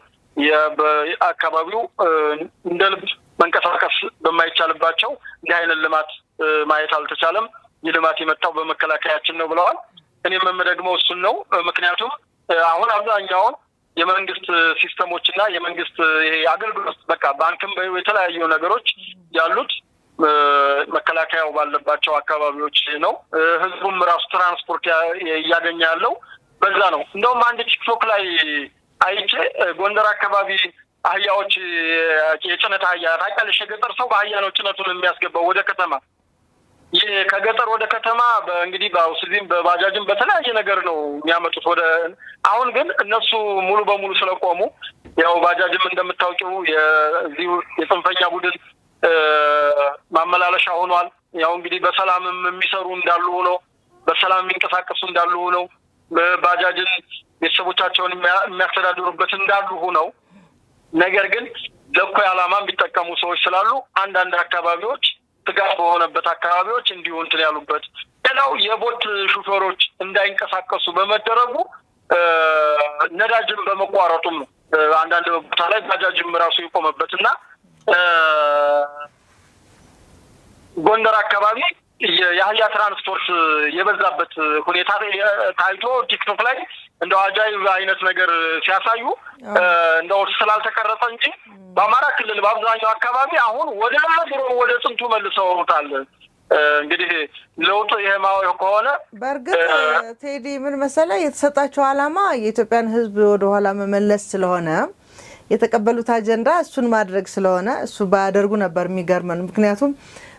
የአካባቢው እንደልብ መንቀሳቀስ በማይቻልባቸው እንዲህ አይነት ልማት ማየት አልተቻለም ይልማት የመጣው በመከላከያችን ነው ብለዋል እኔም መመደግመው እሱን ነው ምክንያቱም አሁን አብዛኛው የመንግስት ሲስተሞችና የመንግስት ይሄ አገልግሎት በቃ ባንክም በተለያዩ ነገሮች ያሉት መከላከያው ባለባቸው አካባቢዎች ነው ህዝቡም ራሱ ትራንስፖርት ያገኛ ያለው በዛ ነው እንደውም አንድ ቲክቶክ ላይ አይቼ ጎንደር አካባቢ አህያዎች የጭነት አህያ ታውቃለሽ የገጠር ሰው በአህያ ነው ጭነቱን የሚያስገባው ወደ ከተማ ይሄ ከገጠር ወደ ከተማ በእንግዲህ በአውስሊም በባጃጅም በተለያየ ነገር ነው የሚያመጡት ወደ አሁን ግን እነሱ ሙሉ በሙሉ ስለቆሙ ያው ባጃጅም እንደምታውቂው የዚሁ የጽንፈኛ ቡድን ማመላለሻ ሆኗል ያው እንግዲህ በሰላምም የሚሰሩ እንዳሉ ሆኖ በሰላም የሚንቀሳቀሱ እንዳሉ ሆኖ ባጃጅን ቤተሰቦቻቸውን የሚያስተዳድሩበት እንዳሉ ሆነው ነገር ግን ለኮይ ዓላማ የሚጠቀሙ ሰዎች ስላሉ አንዳንድ አካባቢዎች ትጋት በሆነበት አካባቢዎች እንዲሁ እንትን ያሉበት ሌላው የቦት ሹፌሮች እንዳይንቀሳቀሱ በመደረጉ ነዳጅን በመቋረጡም አንዳንድ ቦታ ላይ ባጃጅም ራሱ ይቆመበትና ጎንደር አካባቢ የአህያ ትራንስፖርት የበዛበት ሁኔታ ታይቶ ቲክቶክ ላይ እንደው አጃይብ አይነት ነገር ሲያሳዩ እንደው ስላልተቀረጸ እንጂ በአማራ ክልል በአብዛኛው አካባቢ አሁን ወደ ጥንቱ መልሰውታል እንግዲህ ለውጥ የማው ከሆነ በርግጥ ቴዲ ምን መሰለ የተሰጣቸው ዓላማ የኢትዮጵያን ህዝብ ወደ ኋላ መመለስ ስለሆነ የተቀበሉት አጀንዳ እሱን ማድረግ ስለሆነ እሱ ባያደርጉ ነበር የሚገርመን ምክንያቱም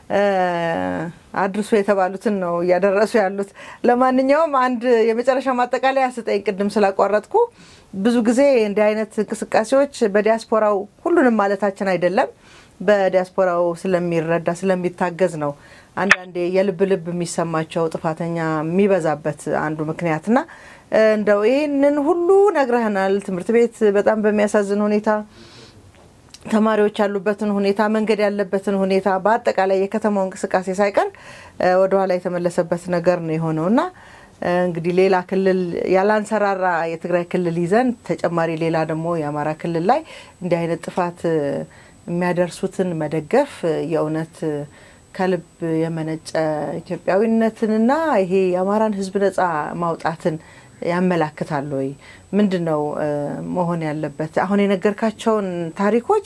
አድርሶ የተባሉትን ነው ያደረሱ ያሉት ለማንኛውም አንድ የመጨረሻ ማጠቃለያ አስጠኝ ቅድም ስላቋረጥኩ ብዙ ጊዜ እንደ አይነት እንቅስቃሴዎች በዲያስፖራው ሁሉንም ማለታችን አይደለም በዲያስፖራው ስለሚረዳ ስለሚታገዝ ነው አንዳንዴ የልብ የሚሰማቸው ጥፋተኛ የሚበዛበት አንዱ ምክንያትና እንደው ይሄንን ሁሉ ነግረህናል ትምርት ቤት በጣም በሚያሳዝን ሁኔታ ተማሪዎች ያሉበትን ሁኔታ መንገድ ያለበትን ሁኔታ በአጠቃላይ የከተማው እንቅስቃሴ ሳይቀር ወደ ኋላ የተመለሰበት ነገር ነው የሆነውና እንግዲህ ሌላ ክልል ያላንሰራራ የትግራይ ክልል ይዘን ተጨማሪ ሌላ ደግሞ የአማራ ክልል ላይ እንዲህ አይነት ጥፋት የሚያደርሱትን መደገፍ የእውነት ከልብ የመነጨ ኢትዮጵያዊነትንና ይሄ የአማራን ህዝብ ነፃ ማውጣትን ያመላክታል ወይ ምንድነው መሆን ያለበት አሁን የነገርካቸውን ታሪኮች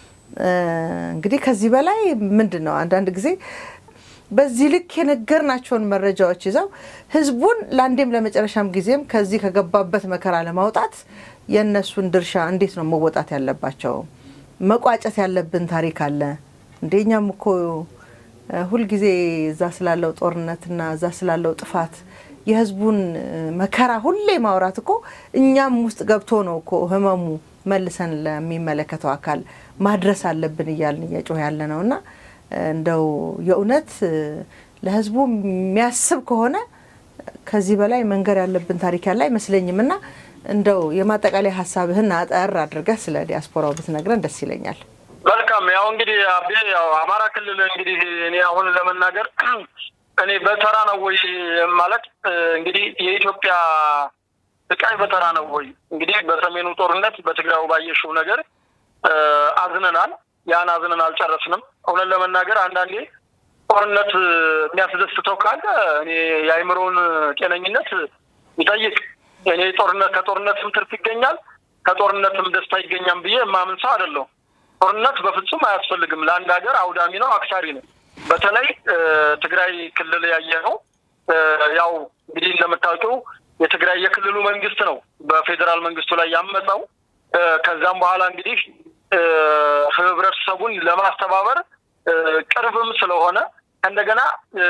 እንግዲህ ከዚህ በላይ ምንድነው አንዳንድ ጊዜ በዚህ ልክ የነገርናቸውን መረጃዎች ይዘው ህዝቡን ላንዴም ለመጨረሻም ጊዜም ከዚህ ከገባበት መከራ ለማውጣት የነሱን ድርሻ እንዴት ነው መወጣት ያለባቸው መቋጨት ያለብን ታሪክ አለ እንደኛም እኮ ሁሉ ጊዜ እዛ ስላለው ጦርነትና እዛ ስላለው ጥፋት የህዝቡን መከራ ሁሌ ማውራት እኮ እኛም ውስጥ ገብቶ ነው እኮ ህመሙ መልሰን ለሚመለከተው አካል ማድረስ አለብን ይያልን እየጮህ ያለ ነውና እንደው የእውነት ለህዝቡ የሚያስብ ከሆነ ከዚህ በላይ መንገር ያለብን ታሪክ ያለ አይመስለኝምና እንደው የማጠቃለያ ሐሳብህን አጠር አድርገህ ስለ ዲያስፖራው ብትነግረን ደስ ይለኛል መልካም ያው እንግዲህ አቤ ያው አማራ ክልል እንግዲህ እኔ አሁን ለመናገር እኔ በተራ ነው ወይ ማለት እንግዲህ የኢትዮጵያ ስቃይ በተራ ነው ወይ እንግዲህ በሰሜኑ ጦርነት በትግራዩ ባየሽው ነገር አዝነናል ያን አዝነን አልጨረስንም አሁን ለመናገር አንዳንዴ ጦርነት የሚያስደስተው ካለ እኔ የአይምሮን ጤነኝነት ይጠይቅ እኔ ከጦርነትም ትርፍ ይገኛል ከጦርነትም ደስታ ይገኛል ብዬ ማምን ሰው አይደለም ጦርነት በፍጹም አያስፈልግም ለአንድ ሀገር አውዳሚ ነው አክሳሪ ነው በተለይ ትግራይ ክልል ያየነው ያው እንግዲህ እንደምታውቁ የትግራይ የክልሉ መንግስት ነው በፌደራል መንግስቱ ላይ ያመጣው ከዛም በኋላ እንግዲህ ህብረተሰቡን ለማስተባበር ቅርብም ስለሆነ እንደገና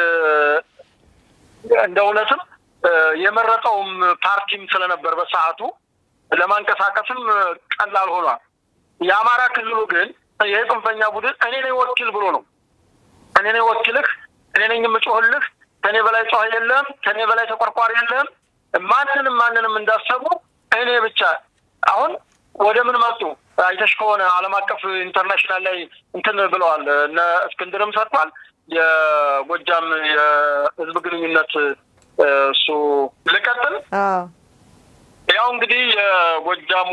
እንደውነትም የመረጠውም ፓርቲም ስለነበር በሰዓቱ ለማንቀሳቀስም ቀላል ሆኗል የአማራ ክልሉ ግን የጽንፈኛ ቡድን እኔ ነኝ ወኪል ብሎ ነው እኔ ነኝ ወኪልህ እኔ ነኝ የምጮህልህ ከኔ በላይ ጮህ የለም ከኔ በላይ ተቆርቋሪ የለም ማንንም እንዳሰቡ እኔ ብቻ አሁን ወደ ምን መጡ አይተሽ ከሆነ ዓለም አቀፍ ኢንተርናሽናል ላይ እንትን ብለዋል እና እስክንድርም ሰጥቷል የጎጃም የህዝብ ግንኙነት እሱ ልቀጥል ያው እንግዲህ የጎጃሙ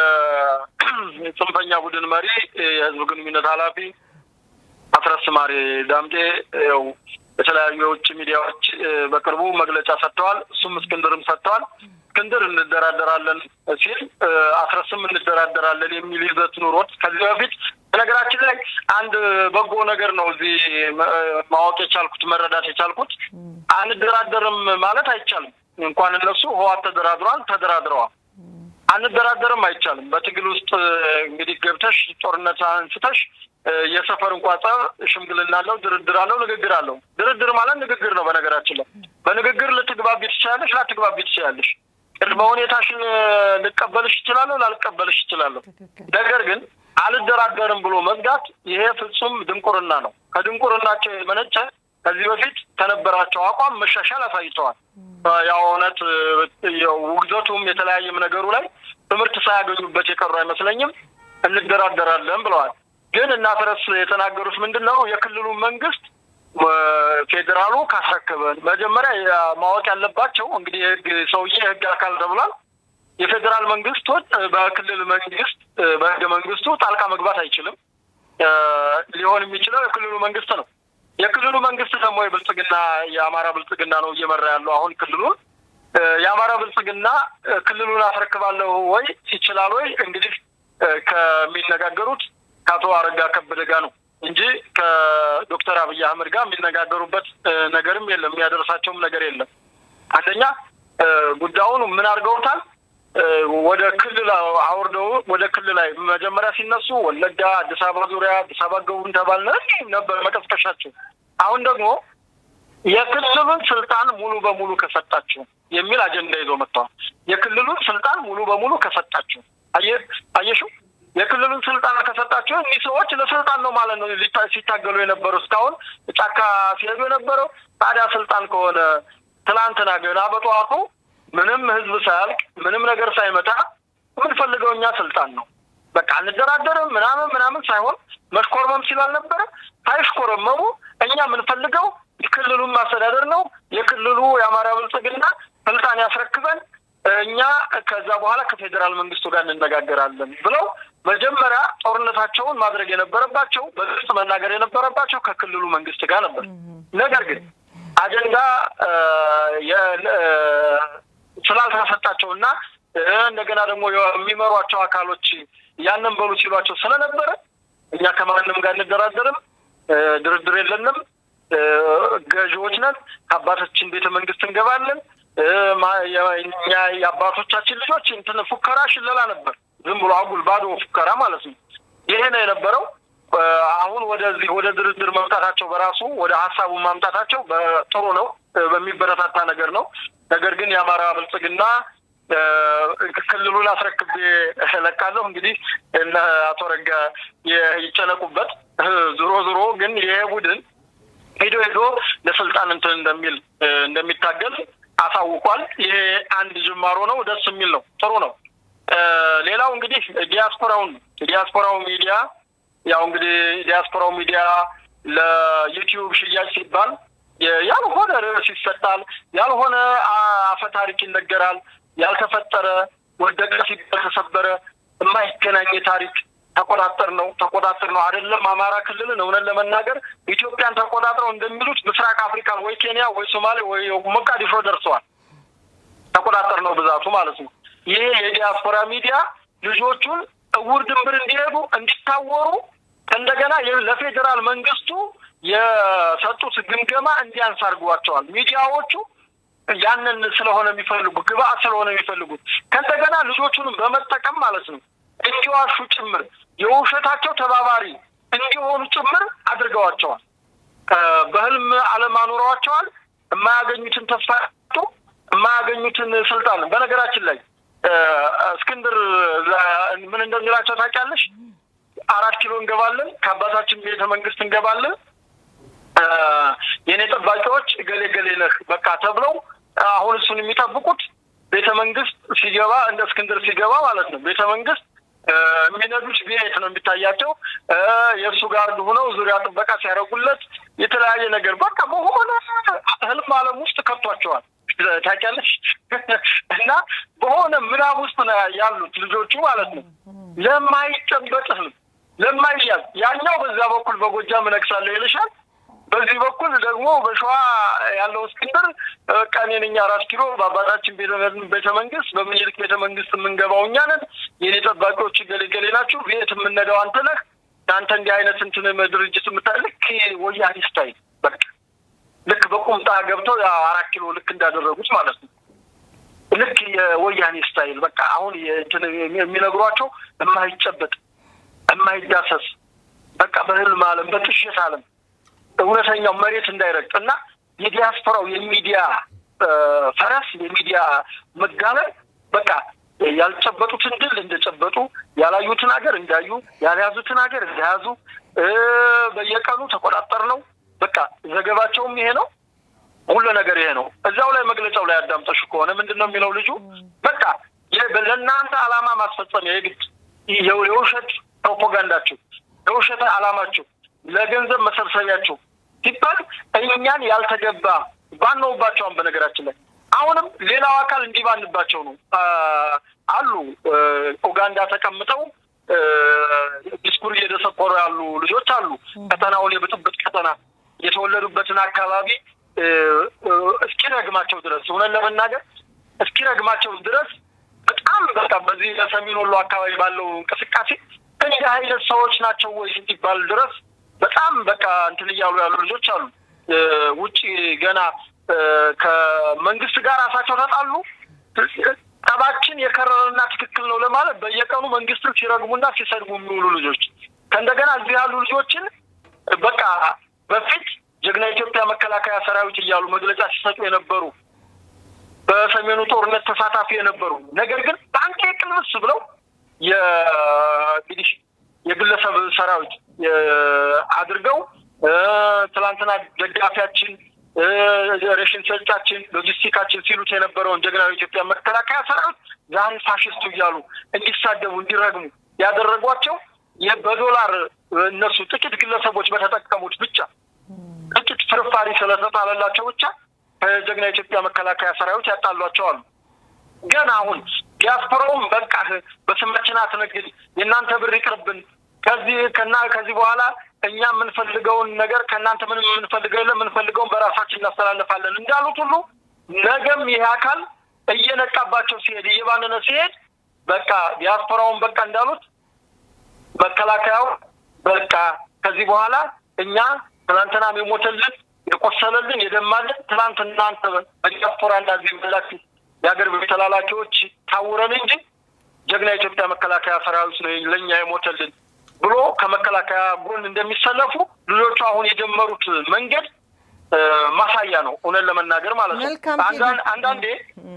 የጽንፈኛ ቡድን መሪ የህዝብ ግንኙነት ኃላፊ አፍረስማሪ ዳምጤ ያው በተለያዩ የውጭ ሚዲያዎች በቅርቡ መግለጫ ሰጥተዋል እሱም እስክንድርም ሰጥተዋል እስክንድር እንደራደራለን ሲል አፍረስም እንደራደራለን የሚል ይዘት ኑሮት ከዚህ በፊት ነገራችን ላይ አንድ በጎ ነገር ነው እዚህ ማወቅ የቻልኩት መረዳት የቻልኩት አንደራደርም ማለት አይቻልም እንኳን እነሱ ህዋት ተደራድረዋል አንደራደርም አይቻልም በትግል ውስጥ እንግዲህ ገብተሽ ጦርነት አንስተሽ የሰፈር እንኳን ሽምግልና አለው ድርድር አለው ንግግር አለው ድርድር ማለት ንግግር ነው በነገራችን ላይ በንግግር ልትግባቢ ትችላለሽ ላትግባቢ ትችላለሽ ቅድመ ሁኔታሽን ልቀበልሽ ይችላል ላልቀበልሽ ይችላል ነገር ግን አልደራደርም ብሎ መዝጋት ይሄ ፍጹም ድንቁርና ነው ከድንቁርናቸው የመነጨ ከዚህ በፊት ተነበራቸው አቋም መሻሻል አሳይተዋል ያው እውነት ውግዘቱም የተለያየም ነገሩ ላይ ትምህርት ሳያገኙበት የቀሩ አይመስለኝም እንደራደራለን ብለዋል ግን እናፈረስ የተናገሩት ምንድነው የክልሉ መንግስት ፌደራሉ ካስረከበን መጀመሪያ ማወቅ ያለባቸው እንግዲህ ሰውዬ ህግ አካል ተብሏል የፌደራል መንግስቶች በክልል መንግስት በህገ መንግስቱ ጣልቃ መግባት አይችልም ሊሆን የሚችለው የክልሉ መንግስት ነው የክልሉ መንግስት ደግሞ የብልጽግና የአማራ ብልጽግና ነው እየመራ ያለው አሁን ክልሉ የአማራ ብልጽግና ክልሉን አስረክባለሁ ወይ ይችላል ወይ እንግዲህ ከሚነጋገሩት ካቶ አረጋ ከበደ ጋር ነው እንጂ ከዶክተር አብይ አህመድ ጋር የሚነጋገሩበት ነገርም የለም የሚያደርሳቸውም ነገር የለም አንደኛ ጉዳዩን ምን አድርገውታል ወደ ክልል አውርደው ወደ ክልል ላይ መጀመሪያ ሲነሱ ወለጋ አዲስ አበባ ዙሪያ አዲስ አበባ ገቡን ተባለ ነበር መቀስቀሻቸው አሁን ደግሞ የክልሉን ስልጣን ሙሉ በሙሉ ከሰጣቸው የሚል አጀንዳ ይዞ መጥተዋል የክልሉን ስልጣን ሙሉ በሙሉ ከሰጣቸው አየሹ የክልሉን ስልጣን ከሰጣቸው እነዚህ ሰዎች ለስልጣን ነው ማለት ነው ሲታገሉ የነበረው እስካሁን ጫካ ሲሄዱ የነበረው ታዲያ ስልጣን ከሆነ ትላንትና ገና በጧቱ ምንም ህዝብ ሳያልቅ ምንም ነገር ሳይመጣ ምን ፈልገውኛ ስልጣን ነው በቃ አንደራደርም ምናምን ሳይሆን መሽኮርመም ስላልነበረ ታይሽኮርመሙ እኛ ምን ፈልገው የክልሉን ማስተዳደር ነው የክልሉ የአማራ ብልጽግና ስልጣን ያስረክበን እኛ ከዛ በኋላ ከፌደራል መንግስቱ ጋር እንነጋገራለን ብለው መጀመሪያ ጦርነታቸውን ማድረግ የነበረባቸው በግልጽ መናገር የነበረባቸው ከክልሉ መንግስት ጋር ነበር ነገር ግን አጀንዳ ስላልተሰጣቸውና እንደገና ደግሞ የሚመሯቸው አካሎች ያንን በሉ ሲሏቸው ስለነበረ እኛ ከማንንም ጋር እንደራደርም ድርድር የለንም ገዢዎች ነን አባታችን ቤተ መንግስት እንገባለን ያ ያባቶቻችን ልጆች እንትን ፉከራ ሽለላ ነበር ዝም ብሎ አጉል ባዶ ፉከራ ማለት ነው ይሄ ነው የነበረው አሁን ወደ ድርድር መምጣታቸው በራሱ ወደ ሐሳቡ ማምጣታቸው በጥሩ ነው በሚበረታታ ነገር ነው ነገር ግን የአማራ ብልጽግና ክልሉን አስረክቤ ለካለው እንግዲህ እና አቶ ረጋ ይጨነቁበት ዙሮ ግን ይሄ ቡድን ሄዶ ለስልጣን እንትን እንደሚታገል አሳውቋል ይሄ አንድ ጅማሮ ነው ደስ የሚል ነው ጥሩ ነው ሌላው እንግዲህ ዲያስፖራው ሚዲያ ያው እንግዲህ ዲያስፖራው ሚዲያ ለዩቲዩብ ሽያጭ ሲባል ያልሆነ ርዕስ ይሰጣል ያልሆነ አፈታሪክ ይነገራል ያልተፈጠረ ወደቀ ሲባል ተሰበረ የማይገናኝ ታሪክ ተቆጣጣር ነው አይደለም አማራ ክልልን ነው ለመናገር ኢትዮጵያን ተቆጣጣው እንደሚሉት ምስራቅ አፍሪካ ወይ ኬንያ ወይ ሶማሌ ወይ ሞቃዲሾ ደርሰዋል ተቆጣጣር ነው ብዛቱ ማለት ነው ይሄ የዲያስፖራ ሚዲያ ልጆቹን እውር ድንብር እንዲሄዱ እንዲታወሩ እንደገና ለፌደራል መንግስቱ የሰጡት ግምገማ እንዲያንሳርጓቸዋል ሚዲያዎቹ ያንን ስለሆነ የሚፈልጉ ግብአት ስለሆነ የሚፈልጉት ከእንደገና ልጆቹን በመጠቀም ማለት ነው እንዲዋሹ ጭምር የውሸታቸው ተባባሪ እንዲሆኑ ጭምር አድርገዋቸዋል በህልም አለማኖራቸዋል የማያገኙትን ተስፋቱ የማያገኙትን ስልጣን በነገራችን ላይ እስክንድር ምን እንደሚላቸው ታውቂያለሽ 4 ኪሎ እንገባለን ከአባታችን ቤተ መንግስት እንገባለን የኔ ጠባቂዎች ገሌ ነህ በቃ ተብለው አሁን እሱን የሚጠብቁት ቤተ መንግስት ሲገባ እንደ እስክንድር ሲገባ ማለት ነው ቤተ መንግስት ሚነዱት ቤት ነው የሚታያቸው የሱ ጋር ሆነው ዙሪያ ጥበቃ ሲያረጉለት የተለያየ ነገር በቃ በሆነ ህልም ዓለም ውስጥ ከቷቸዋል ታውቂያለሽ እና በሆነ ምናብ ውስጥ ነው ያሉት ልጆቹ ማለት ነው ለማይጨበጥ ለማይያዝ ያኛው በዛ በኩል በጎጃም ነክሳለሁ ይልሻል በዚህ በኩል ደግሞ በሸዋ ያለው እስክንድር ቀኔንኛ 4 ኪሎ በአባታችን ቤተ መንግስት በምኒልክ ቤተ መንግስት የምንገባውኛ ነን የኔ ጠባቂዎች ገለገሌ ናቸው ቤት የምንነዳው አንተ ነህ አንተ እንዲህ አይነት እንትን ድርጅት የምታልክ ወያኔ ስታይል በቃ ልክ በቁምጣ ገብተው 4 ኪሎ ልክ እንዳደረጉት ማለት ነው ልክ የወያኔ ስታይል በቃ አሁን እንትን የሚነግሯቸው የማይጨበጥ የማይዳሰስ በቃ በህልም ዓለም በጥሽት ዓለም እውነተኛው መሬት እንዳይረግጥና የዲያስፖራው የሚዲያ ፈረስ የሚዲያ መጋለል በቃ ያልጨበጡትን ድል እንደጨበጡ ያላዩትን ሀገር እንዳዩ ያልያዙትን ሀገር እንደያዙ በየቀኑ ተቆጣጣር ነው በቃ ዘገባቸውም ይሄ ነው ሁሉ ነገር ይሄ ነው እዛው ላይ መግለጫው ላይ አዳምጠሽ ከሆነ ምንድነው የሚለው ልጁ በቃ ለእናንተ ዓላማ ማስፈጸም የግድ የውሸት ፕሮፓጋንዳችሁ የውሸት ዓላማችሁ ለገንዘብ መሰብሰቢያችሁ ሲባል እኛን ያልተገባ ባንነውባቸው በነገራችን ላይ አሁንም ሌላው አካል እንዲባንባቸው ነው አሉ ኡጋንዳ ተቀምጠው ዲስኩር እየደሰቆሩ ያሉ ልጆች አሉ ከተናውን የብጥብጥ ከተና የተወለዱበትን አካባቢ እስኪረግማቸው ድረስ ሆነን ለመናገር እስኪረግማቸው ድረስ በጣም በቃ በዚህ ለሰሜን ወሎ አካባቢ ባለው እንቅስቃሴ እንዲህ አይነት ሰዎች ናቸው ወይ ሲባል ድረስ በጣም በቃ እንትን ያሉ ልጆች አሉ ውጪ ገና ከመንግስት ጋር አሳቸው ተጣሉ ጠባችን የከረረና ትክክል ነው ለማለት በየቀኑ መንግስትን ሲረግሙና ሲሰድቡ የሚውሉ ልጆች ከእንደገና እዚህ ያሉ ልጆችን በቃ በፊት ጀግና ኢትዮጵያ መከላከያ ሰራዊት ይያሉ መግለጫ ሲሰጡ የነበሩ በሰሜኑ ጦርነት ተሳታፊ የነበሩ ነገር ግን ባንክ ቅልስ ብለው የግዲሽ የግለሰብ ሰራዊት አድርገው ትላንትና ደጋፊያችን ሬሽን ሰጫችን ሎጂስቲካችን ሲሉት የነበረው ጀግናው ኢትዮጵያ መከላከያ ሰራዊት ዛሬ ፋሽስቱ ይያሉ እንዲሳደቡ እንዲረግሙ ያደረጓቸው በዶላር እነሱ ጥቂት ግለሰቦች በተጠቀሙት ብቻ ጥቂት ፍርፋሪ ስለተጣለላቸው ብቻ ከጀግና ኢትዮጵያ መከላከያ ሰራዊት ያጣሏቸው አሉ። ገና አሁን ዲያስፖራውም በቃ በስማችን አትነግድ የናንተ ብር ይቅርብን ከዚህ በኋላ እኛ የምንፈልገውን ነገር ከናንተ ምንም የምንፈልገው የለም የምንፈልገውን በራሳችን እናስተላልፋለን እንዳሉት ሁሉ ነገም ይሄ አካል እየነቃባቸው ሲሄድ እየባነነ ሲሄድ በቃ ዲያስፖራውን በቃ እንዳሉት መከላከያው በቃ ከዚህ በኋላ እኛ ትናንትና የሞተልን የቆሰለልን የደማልን ትናንትና አንተ በዲያስፖራ እንደዚህ ብላክ ያገር በተላላኪዎች ታውረን እንጂ ጀግና ኢትዮጵያ መከላከያ ሰራዊት ነው ለኛ የሞተልን ብሎ ከመከላከያ ጎን እንደሚሰለፉ ልጆቹ አሁን የጀመሩት መንገድ ማሳያ ነው ሆነ ለመናገር ማለት ነው። አንዳንዴ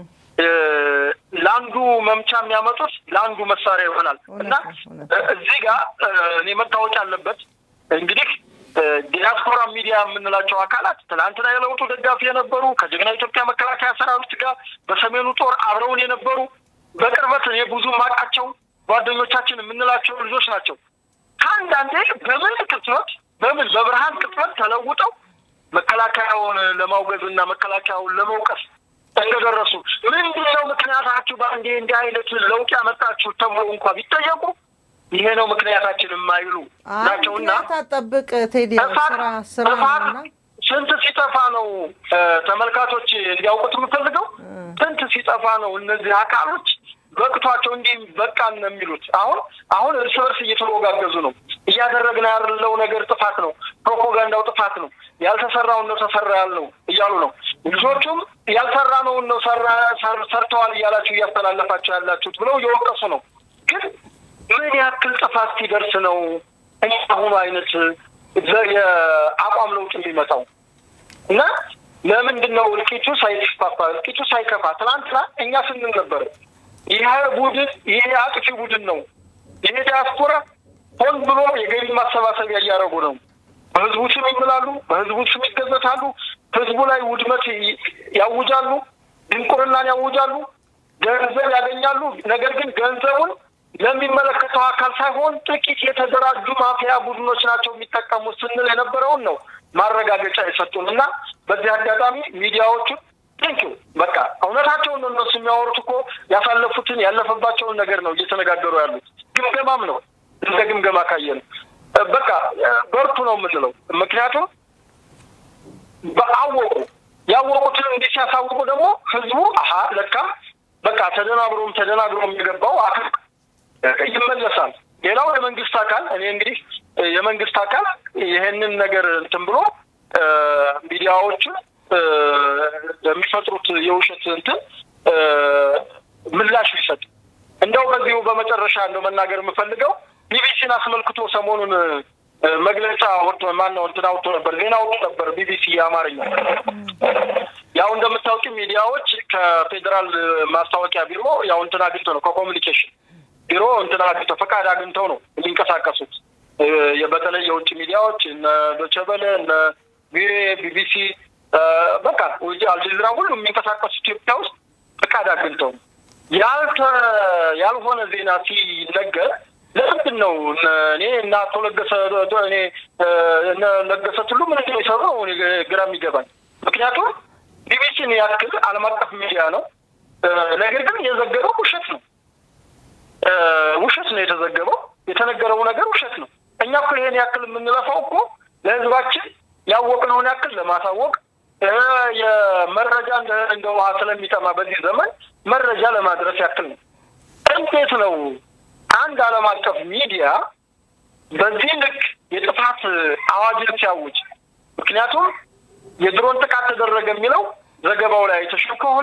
ላንዱ መምቻ የሚያመጡት ላንዱ መሳሪያ ይሆናል እና እዚህ ጋር እኔ መታወቅ ያለበት እንግዲህ ዲያስፖራ ሚዲያ የምንላቸው አካላት ትናንትና የለውጡ ደጋፊ የነበሩ ከጀግና ኢትዮጵያ መከላከያ ሰራዊት ጋር በሰሜኑ ጦር አብረውን የነበሩ በቅርበት የብዙ ማቃቸው ጓደኞቻችን የምንላቸው ልጆች ናቸው። አንዳንዴ በብርሃን ቅጽበት ተለውጠው መከላከያውን ለማውገዝና መከላከያውን ለመውቀስ እንደደረሱ ምንድነው ምክንያታችሁ በአንዴ እንዲህ አይነት ለውጥ ያመጣችሁ ተብሎ እንኳን ቢጠየቁ ይሄ ነው ምክንያታችን የማይሉ ናቸውና ታጠብቅ ቴዲ ስራና ስንት ሲጠፋ ነው ተመልካቾች እንዲያውቁት የምፈልገው ስንት ሲጠፋ ነው እነዚህ አካሎች በቅቷቸው እንዲህ በቃን ነው የሚሉት። አሁን እርስ በርስ እየተወጋገዙ ነው። እያደረግን ያለው ነገር ጥፋት ነው፣ ፕሮፓጋንዳው ጥፋት ነው፣ ያልተሰራው ነው ተሰራ ያለው እያሉ ነው። ልጆቹም ያልሰራነው ነው ሰርተዋል እያላችሁ እያስተላለፋችሁ ያላችሁት ብለው እየወቀሱ ነው። ግን ምን ያክል ጥፋት ሲደርስ ነው አሁን አይነት የአቋም ለውጥ የሚመጣው? እና ለምንድነው እልቂቱ ሳይከፋ ትናንትና እኛ ስንል ነበር ይሄ ቡድን ይሄ አጥፊ ቡድን ነው ይሄ ዲያስፖራ ሆን ብሎ የገቢ ማሰባሰቢያ እያደረጉ ነው። በህዝቡ ስም ይምላሉ፣ በህዝቡ ስም ይገዘታሉ፣ ህዝቡ ላይ ውድመት ያውጃሉ፣ ድንቁርናን ያውጃሉ፣ ገንዘብ ያገኛሉ። ነገር ግን ገንዘቡን ለሚመለከተው አካል ሳይሆን ጥቂት የተደራጁ ማፊያ ቡድኖች ናቸው የሚጠቀሙት ስንል የነበረውን ነው ማረጋገጫ የሰጡንና በዚህ አጋጣሚ ሚዲያዎቹ ቴንኪው በቃ እውነታቸውን እነሱ የሚያወሩት እኮ ያሳለፉትን ያለፈባቸውን ነገር ነው እየተነጋገሩ ያሉት። ግምገማም ነው እንደ ግምገማ ካየን በቃ በርቱ ነው የምንለው። ምክንያቱም ያወቁትን እንዲህ ሲያሳውቁ ደግሞ ህዝቡ ለካ በቃ ተደናግሮም የገባው አካል ይመለሳል። ሌላው የመንግስት አካል እኔ እንግዲህ የመንግስት አካል ይሄንን ነገር እንትን ብሎ ሚዲያዎቹ የሚፈጥሩት የውሸት እንትን ምላሽ ይሰጥ። እንደው በዚሁ በመጨረሻ እንደው መናገር የምፈልገው ቢቢሲን አስመልክቶ ሰሞኑን መግለጫ ወጥቶ ማነው እንትን አውጥቶ ነበር፣ ዜና አውጥቶ ነበር ቢቢሲ የአማርኛ። ያው እንደምታውቁ ሚዲያዎች ከፌደራል ማስታወቂያ ቢሮ ያው እንትን አግኝተው ነው ከኮሙኒኬሽን ቢሮ እንትን አግኝተው ፈቃድ አግኝተው ነው የሚንቀሳቀሱት። በተለይ የውጭ ሚዲያዎች እነ ዶቼ ቬለ እነ ቢቢሲ በቃ ወጂ አልጀዚራ ሁሉ የሚንቀሳቀሱ ኢትዮጵያ ውስጥ ፈቃድ አግኝተው ያልሆነ ዜና ሲነገር ለምንድን ነው እኔ እና ተለገሰ እኔ ለገሰ ሁሉ ምን እንደሚሰሩ ነው ግራ የሚገባኝ። ምክንያቱም ቢቢሲን ያክል ዓለም አቀፍ ሚዲያ ነው፣ ነገር ግን የዘገበው ውሸት ነው የተዘገበው፣ የተነገረው ነገር ውሸት ነው። እኛ እኮ ይሄን ያክል የምንለፋው እኮ ለህዝባችን ያወቅነውን ያክል ለማሳወቅ የመረጃ እንደ ውሃ ስለሚጠማ በዚህ ዘመን መረጃ ለማድረስ ያክል ነው። እንዴት ነው አንድ ዓለም አቀፍ ሚዲያ በዚህ ልክ የጥፋት አዋጅን ሲያውጅ? ምክንያቱም የድሮን ጥቃት ተደረገ የሚለው ዘገባው ላይ ተሽሎ ከሆነ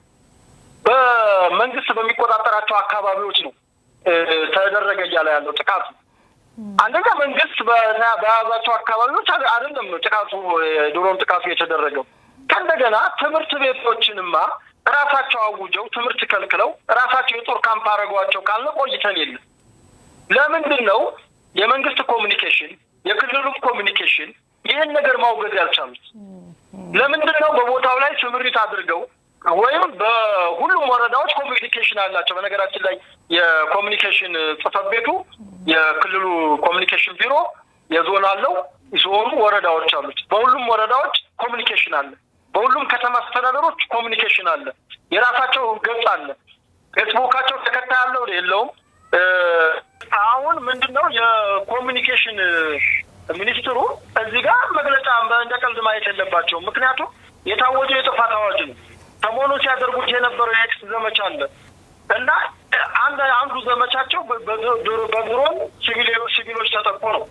በመንግስት በሚቆጣጠራቸው አካባቢዎች ነው ተደረገ እያለ ያለው ጥቃቱ። አንደኛ መንግስት በያዛቸው አካባቢዎች አይደለም ጥቃቱ ድሮን ጥቃቱ የተደረገው። ከእንደገና ትምህርት ቤቶችንማ ራሳቸው አውጀው ትምህርት ከልክለው ራሳቸው የጦር ካምፕ አረጋቸው ካለ ቆይተን የለም። ለምንድን ነው የመንግስት ኮሙኒኬሽን የክልሉ ኮሙኒኬሽን ይሄን ነገር ማውገዝ ያልቻሉት? ለምንድን ነው በቦታው ላይ ስምሪት አድርገው ወይም በሁሉም ወረዳዎች ኮሚኒኬሽን አላቸው። በነገራችን ላይ የኮሚኒኬሽን ጽሕፈት ቤቱ የክልሉ ኮሚኒኬሽን ቢሮ የዞን አለው፣ የዞኑ ወረዳዎች አሉት። በሁሉም ወረዳዎች ኮሚኒኬሽን አለ። በሁሉም ከተማ አስተዳደሮች ኮሚኒኬሽን አለ። የራሳቸው ገጽ አለ። ፌስቡካቸው ተከታይ አለው የለውም። አሁን ምንድነው የኮሚኒኬሽን ሚኒስትሩ እዚህ ጋር መግለጫ እንደቀልድ ማየት የለባቸው። ምክንያቱም የታወጀው የጥፋት አዋጅ ነው። ሰሞኑን ሲያደርጉት የነበረው የኤክስ ዘመቻ አለ እና አንዱ ዘመቻቸው በድሮን ሲቪሎች ተጠቁ ነው።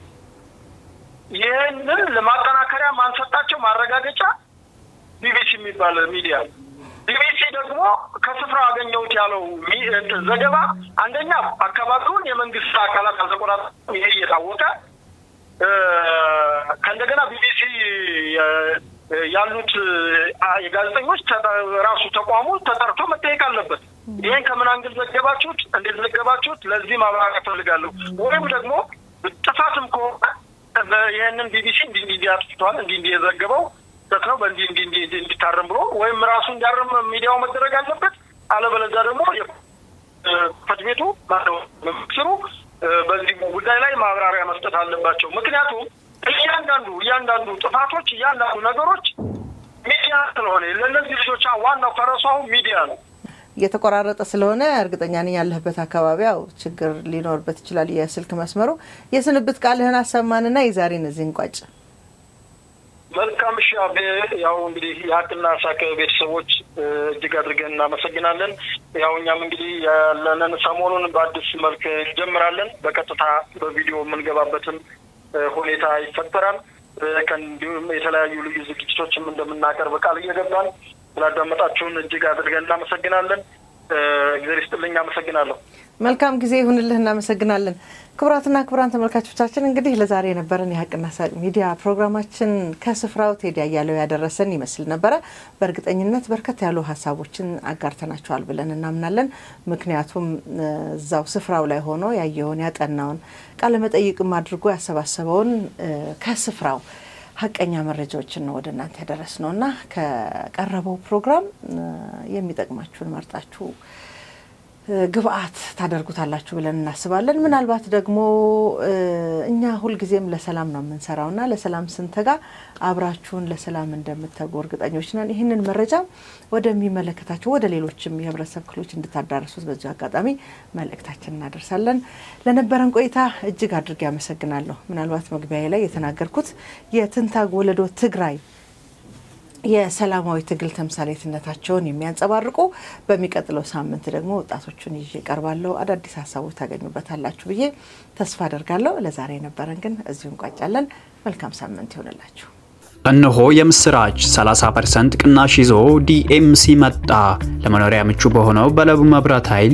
ይህንን ለማጠናከሪያ ማንሰጣቸው ማረጋገጫ ቢቢሲ የሚባል ሚዲያ ቢቢሲ ደግሞ ከስፍራው አገኘሁት ያለው ዘገባ አንደኛ አካባቢውን የመንግስት አካላት አልተቆጣጠሩም። ይሄ እየታወቀ ከእንደገና ቢቢሲ ያሉት የጋዜጠኞች ራሱ ተቋሙ ተጠርቶ መጠየቅ አለበት። ይሄን ከምን አንግል ዘገባችሁት? እንዴት ዘገባችሁት? ለዚህ ማብራሪያ ፈልጋለሁ። ወይም ደግሞ ጥፋትም ከሆነ ይሄንን ቢቢሲ እንዲህ አጥፍቷል እንዲህ የዘገበው ተከው እንዲህ እንዲታረም ብሎ ወይም ራሱ እንዲያርም ሚዲያው መደረግ አለበት። አለበለዚያ ደግሞ የፍርድ ቤቱ ምክሩ በዚህ ጉዳይ ላይ ማብራሪያ መስጠት አለባቸው። ምክንያቱም እያንዳንዱ ጥፋቶች እያንዳንዱ ነገሮች ሚዲያ ስለሆነ ለነዚህ ልጆች ዋናው ፈረሷው ሚዲያ ነው። የተቆራረጠ ስለሆነ እርግጠኛ ነኝ ያለህበት አካባቢው ችግር ሊኖርበት ይችላል። የስልክ መስመሩ የስንብት ቃልህን አሰማንና የዛሬን እዚህ እንቋጭ። መልካም ሻቤ ያው እንግዲህ ያቅና ሳከ ቤተሰቦች እጅግ አድርገን እናመሰግናለን። ያው እኛም እንግዲህ ያለንን ሰሞኑን በአዲስ መልክ እንጀምራለን። በቀጥታ በቪዲዮ የምንገባበትን ሁኔታ ይፈጠራል። ከእንዲሁም የተለያዩ ልዩ ዝግጅቶችም እንደምናቀርብ ቃል እየገባን ስላዳመጣችሁን እጅግ አድርገን እናመሰግናለን። እግዚአብሔር ይስጥልኝ። አመሰግናለሁ። መልካም ጊዜ ይሁንልህ። እናመሰግናለን። ክቡራትና ክቡራን ተመልካቾቻችን እንግዲህ ለዛሬ የነበረን የሀቅና ሳቅ ሚዲያ ፕሮግራማችን ከስፍራው ቴዲ አያሌው ያደረሰን ይመስል ነበር። በእርግጠኝነት በርከት ያሉ ሀሳቦችን አጋርተናችኋል ብለን እናምናለን። ምክንያቱም እዛው ስፍራው ላይ ሆኖ ያየውን ያጠናውን ቃለ መጠይቅም አድርጎ ያሰባሰበውን ከስፍራው ሀቀኛ መረጃዎችን ነው ወደ እናንተ ያደረስነውና ከቀረበው ፕሮግራም የሚጠቅማችሁን መርጣችሁ ግብአት ታደርጉታላችሁ ብለን እናስባለን። ምናልባት ደግሞ እኛ ሁሉ ጊዜም ለሰላም ነው የምንሰራውና ለሰላም ስንተጋ አብራችሁን ለሰላም እንደምትተጉ እርግጠኞች ነን። ይሄንን መረጃ ወደሚመለከታችሁ ወደ ሌሎችም የህብረተሰብ ክፍሎች እንድታዳርሱት በዚህ አጋጣሚ መልእክታችንን እናደርሳለን። ለነበረን ቆይታ እጅግ አድርጌ አመሰግናለሁ። ምናልባት መግቢያዬ ላይ የተናገርኩት የትንታግ ወለዶ ትግራይ የሰላማዊ ትግል ተምሳሌትነታቸውን የሚያንጸባርቁ በሚቀጥለው ሳምንት ደግሞ ወጣቶቹን ይዤ ቀርባለሁ። አዳዲስ ሀሳቦች ታገኙበታላችሁ ብዬ ተስፋ አደርጋለሁ። ለዛሬ ነበረን ግን እዚሁ እንቋጫለን። መልካም ሳምንት ይሁንላችሁ። እነሆ የምስራች 30% ቅናሽ ይዞ ዲኤምሲ መጣ። ለመኖሪያ ምቹ በሆነው በለቡ መብራት ኃይል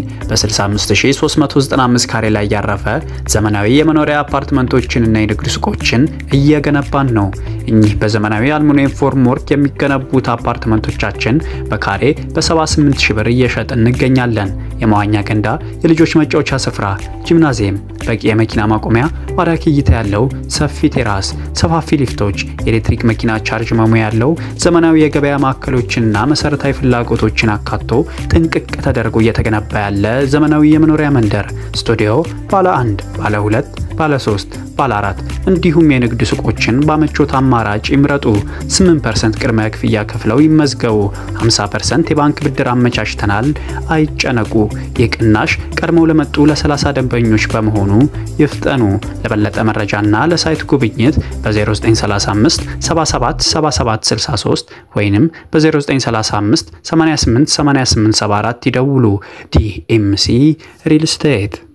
በ65395 ካሬ ላይ ያረፈ ዘመናዊ የመኖሪያ አፓርትመንቶችንና የንግድ ሱቆችን እየገነባን ነው። እኚህ በዘመናዊ አልሙኒየም ፎርምወርክ የሚገነቡት አፓርትመንቶቻችን በካሬ በ78000 ብር እየሸጥን እንገኛለን። የመዋኛ ገንዳ፣ የልጆች መጫወቻ ስፍራ፣ ጂምናዚየም፣ በቂ የመኪና ማቆሚያ፣ ማራኪ እይታ ያለው ሰፊ ቴራስ፣ ሰፋፊ ሊፍቶች፣ የኤሌክትሪክ መኪና ቻርጅ መሙያ ያለው ዘመናዊ የገበያ ማዕከሎችንና መሰረታዊ ፍላጎቶችን አካቶ ጥንቅቅ ተደርጎ እየተገነባ ያለ ዘመናዊ የመኖሪያ መንደር ስቱዲዮ ባለ 1፣ ባለ 2፣ ባለ 3፣ ባለ 4 እንዲሁም የንግድ ሱቆችን በአመቾት አማራጭ ይምረጡ። 8% ቅድመ ክፍያ ከፍለው ይመዝገቡ። 50% የባንክ ብድር አመቻችተናል። አይጨነቁ። የቅናሽ ቀድመው ለመጡ ለ30 ደንበኞች በመሆኑ ይፍጠኑ። ለበለጠ መረጃና ለሳይት ጉብኝት በ0935 77 77 63 ወይንም በ0935 88 88 74 ይደውሉ። ዲኤምሲ ሪል ስቴት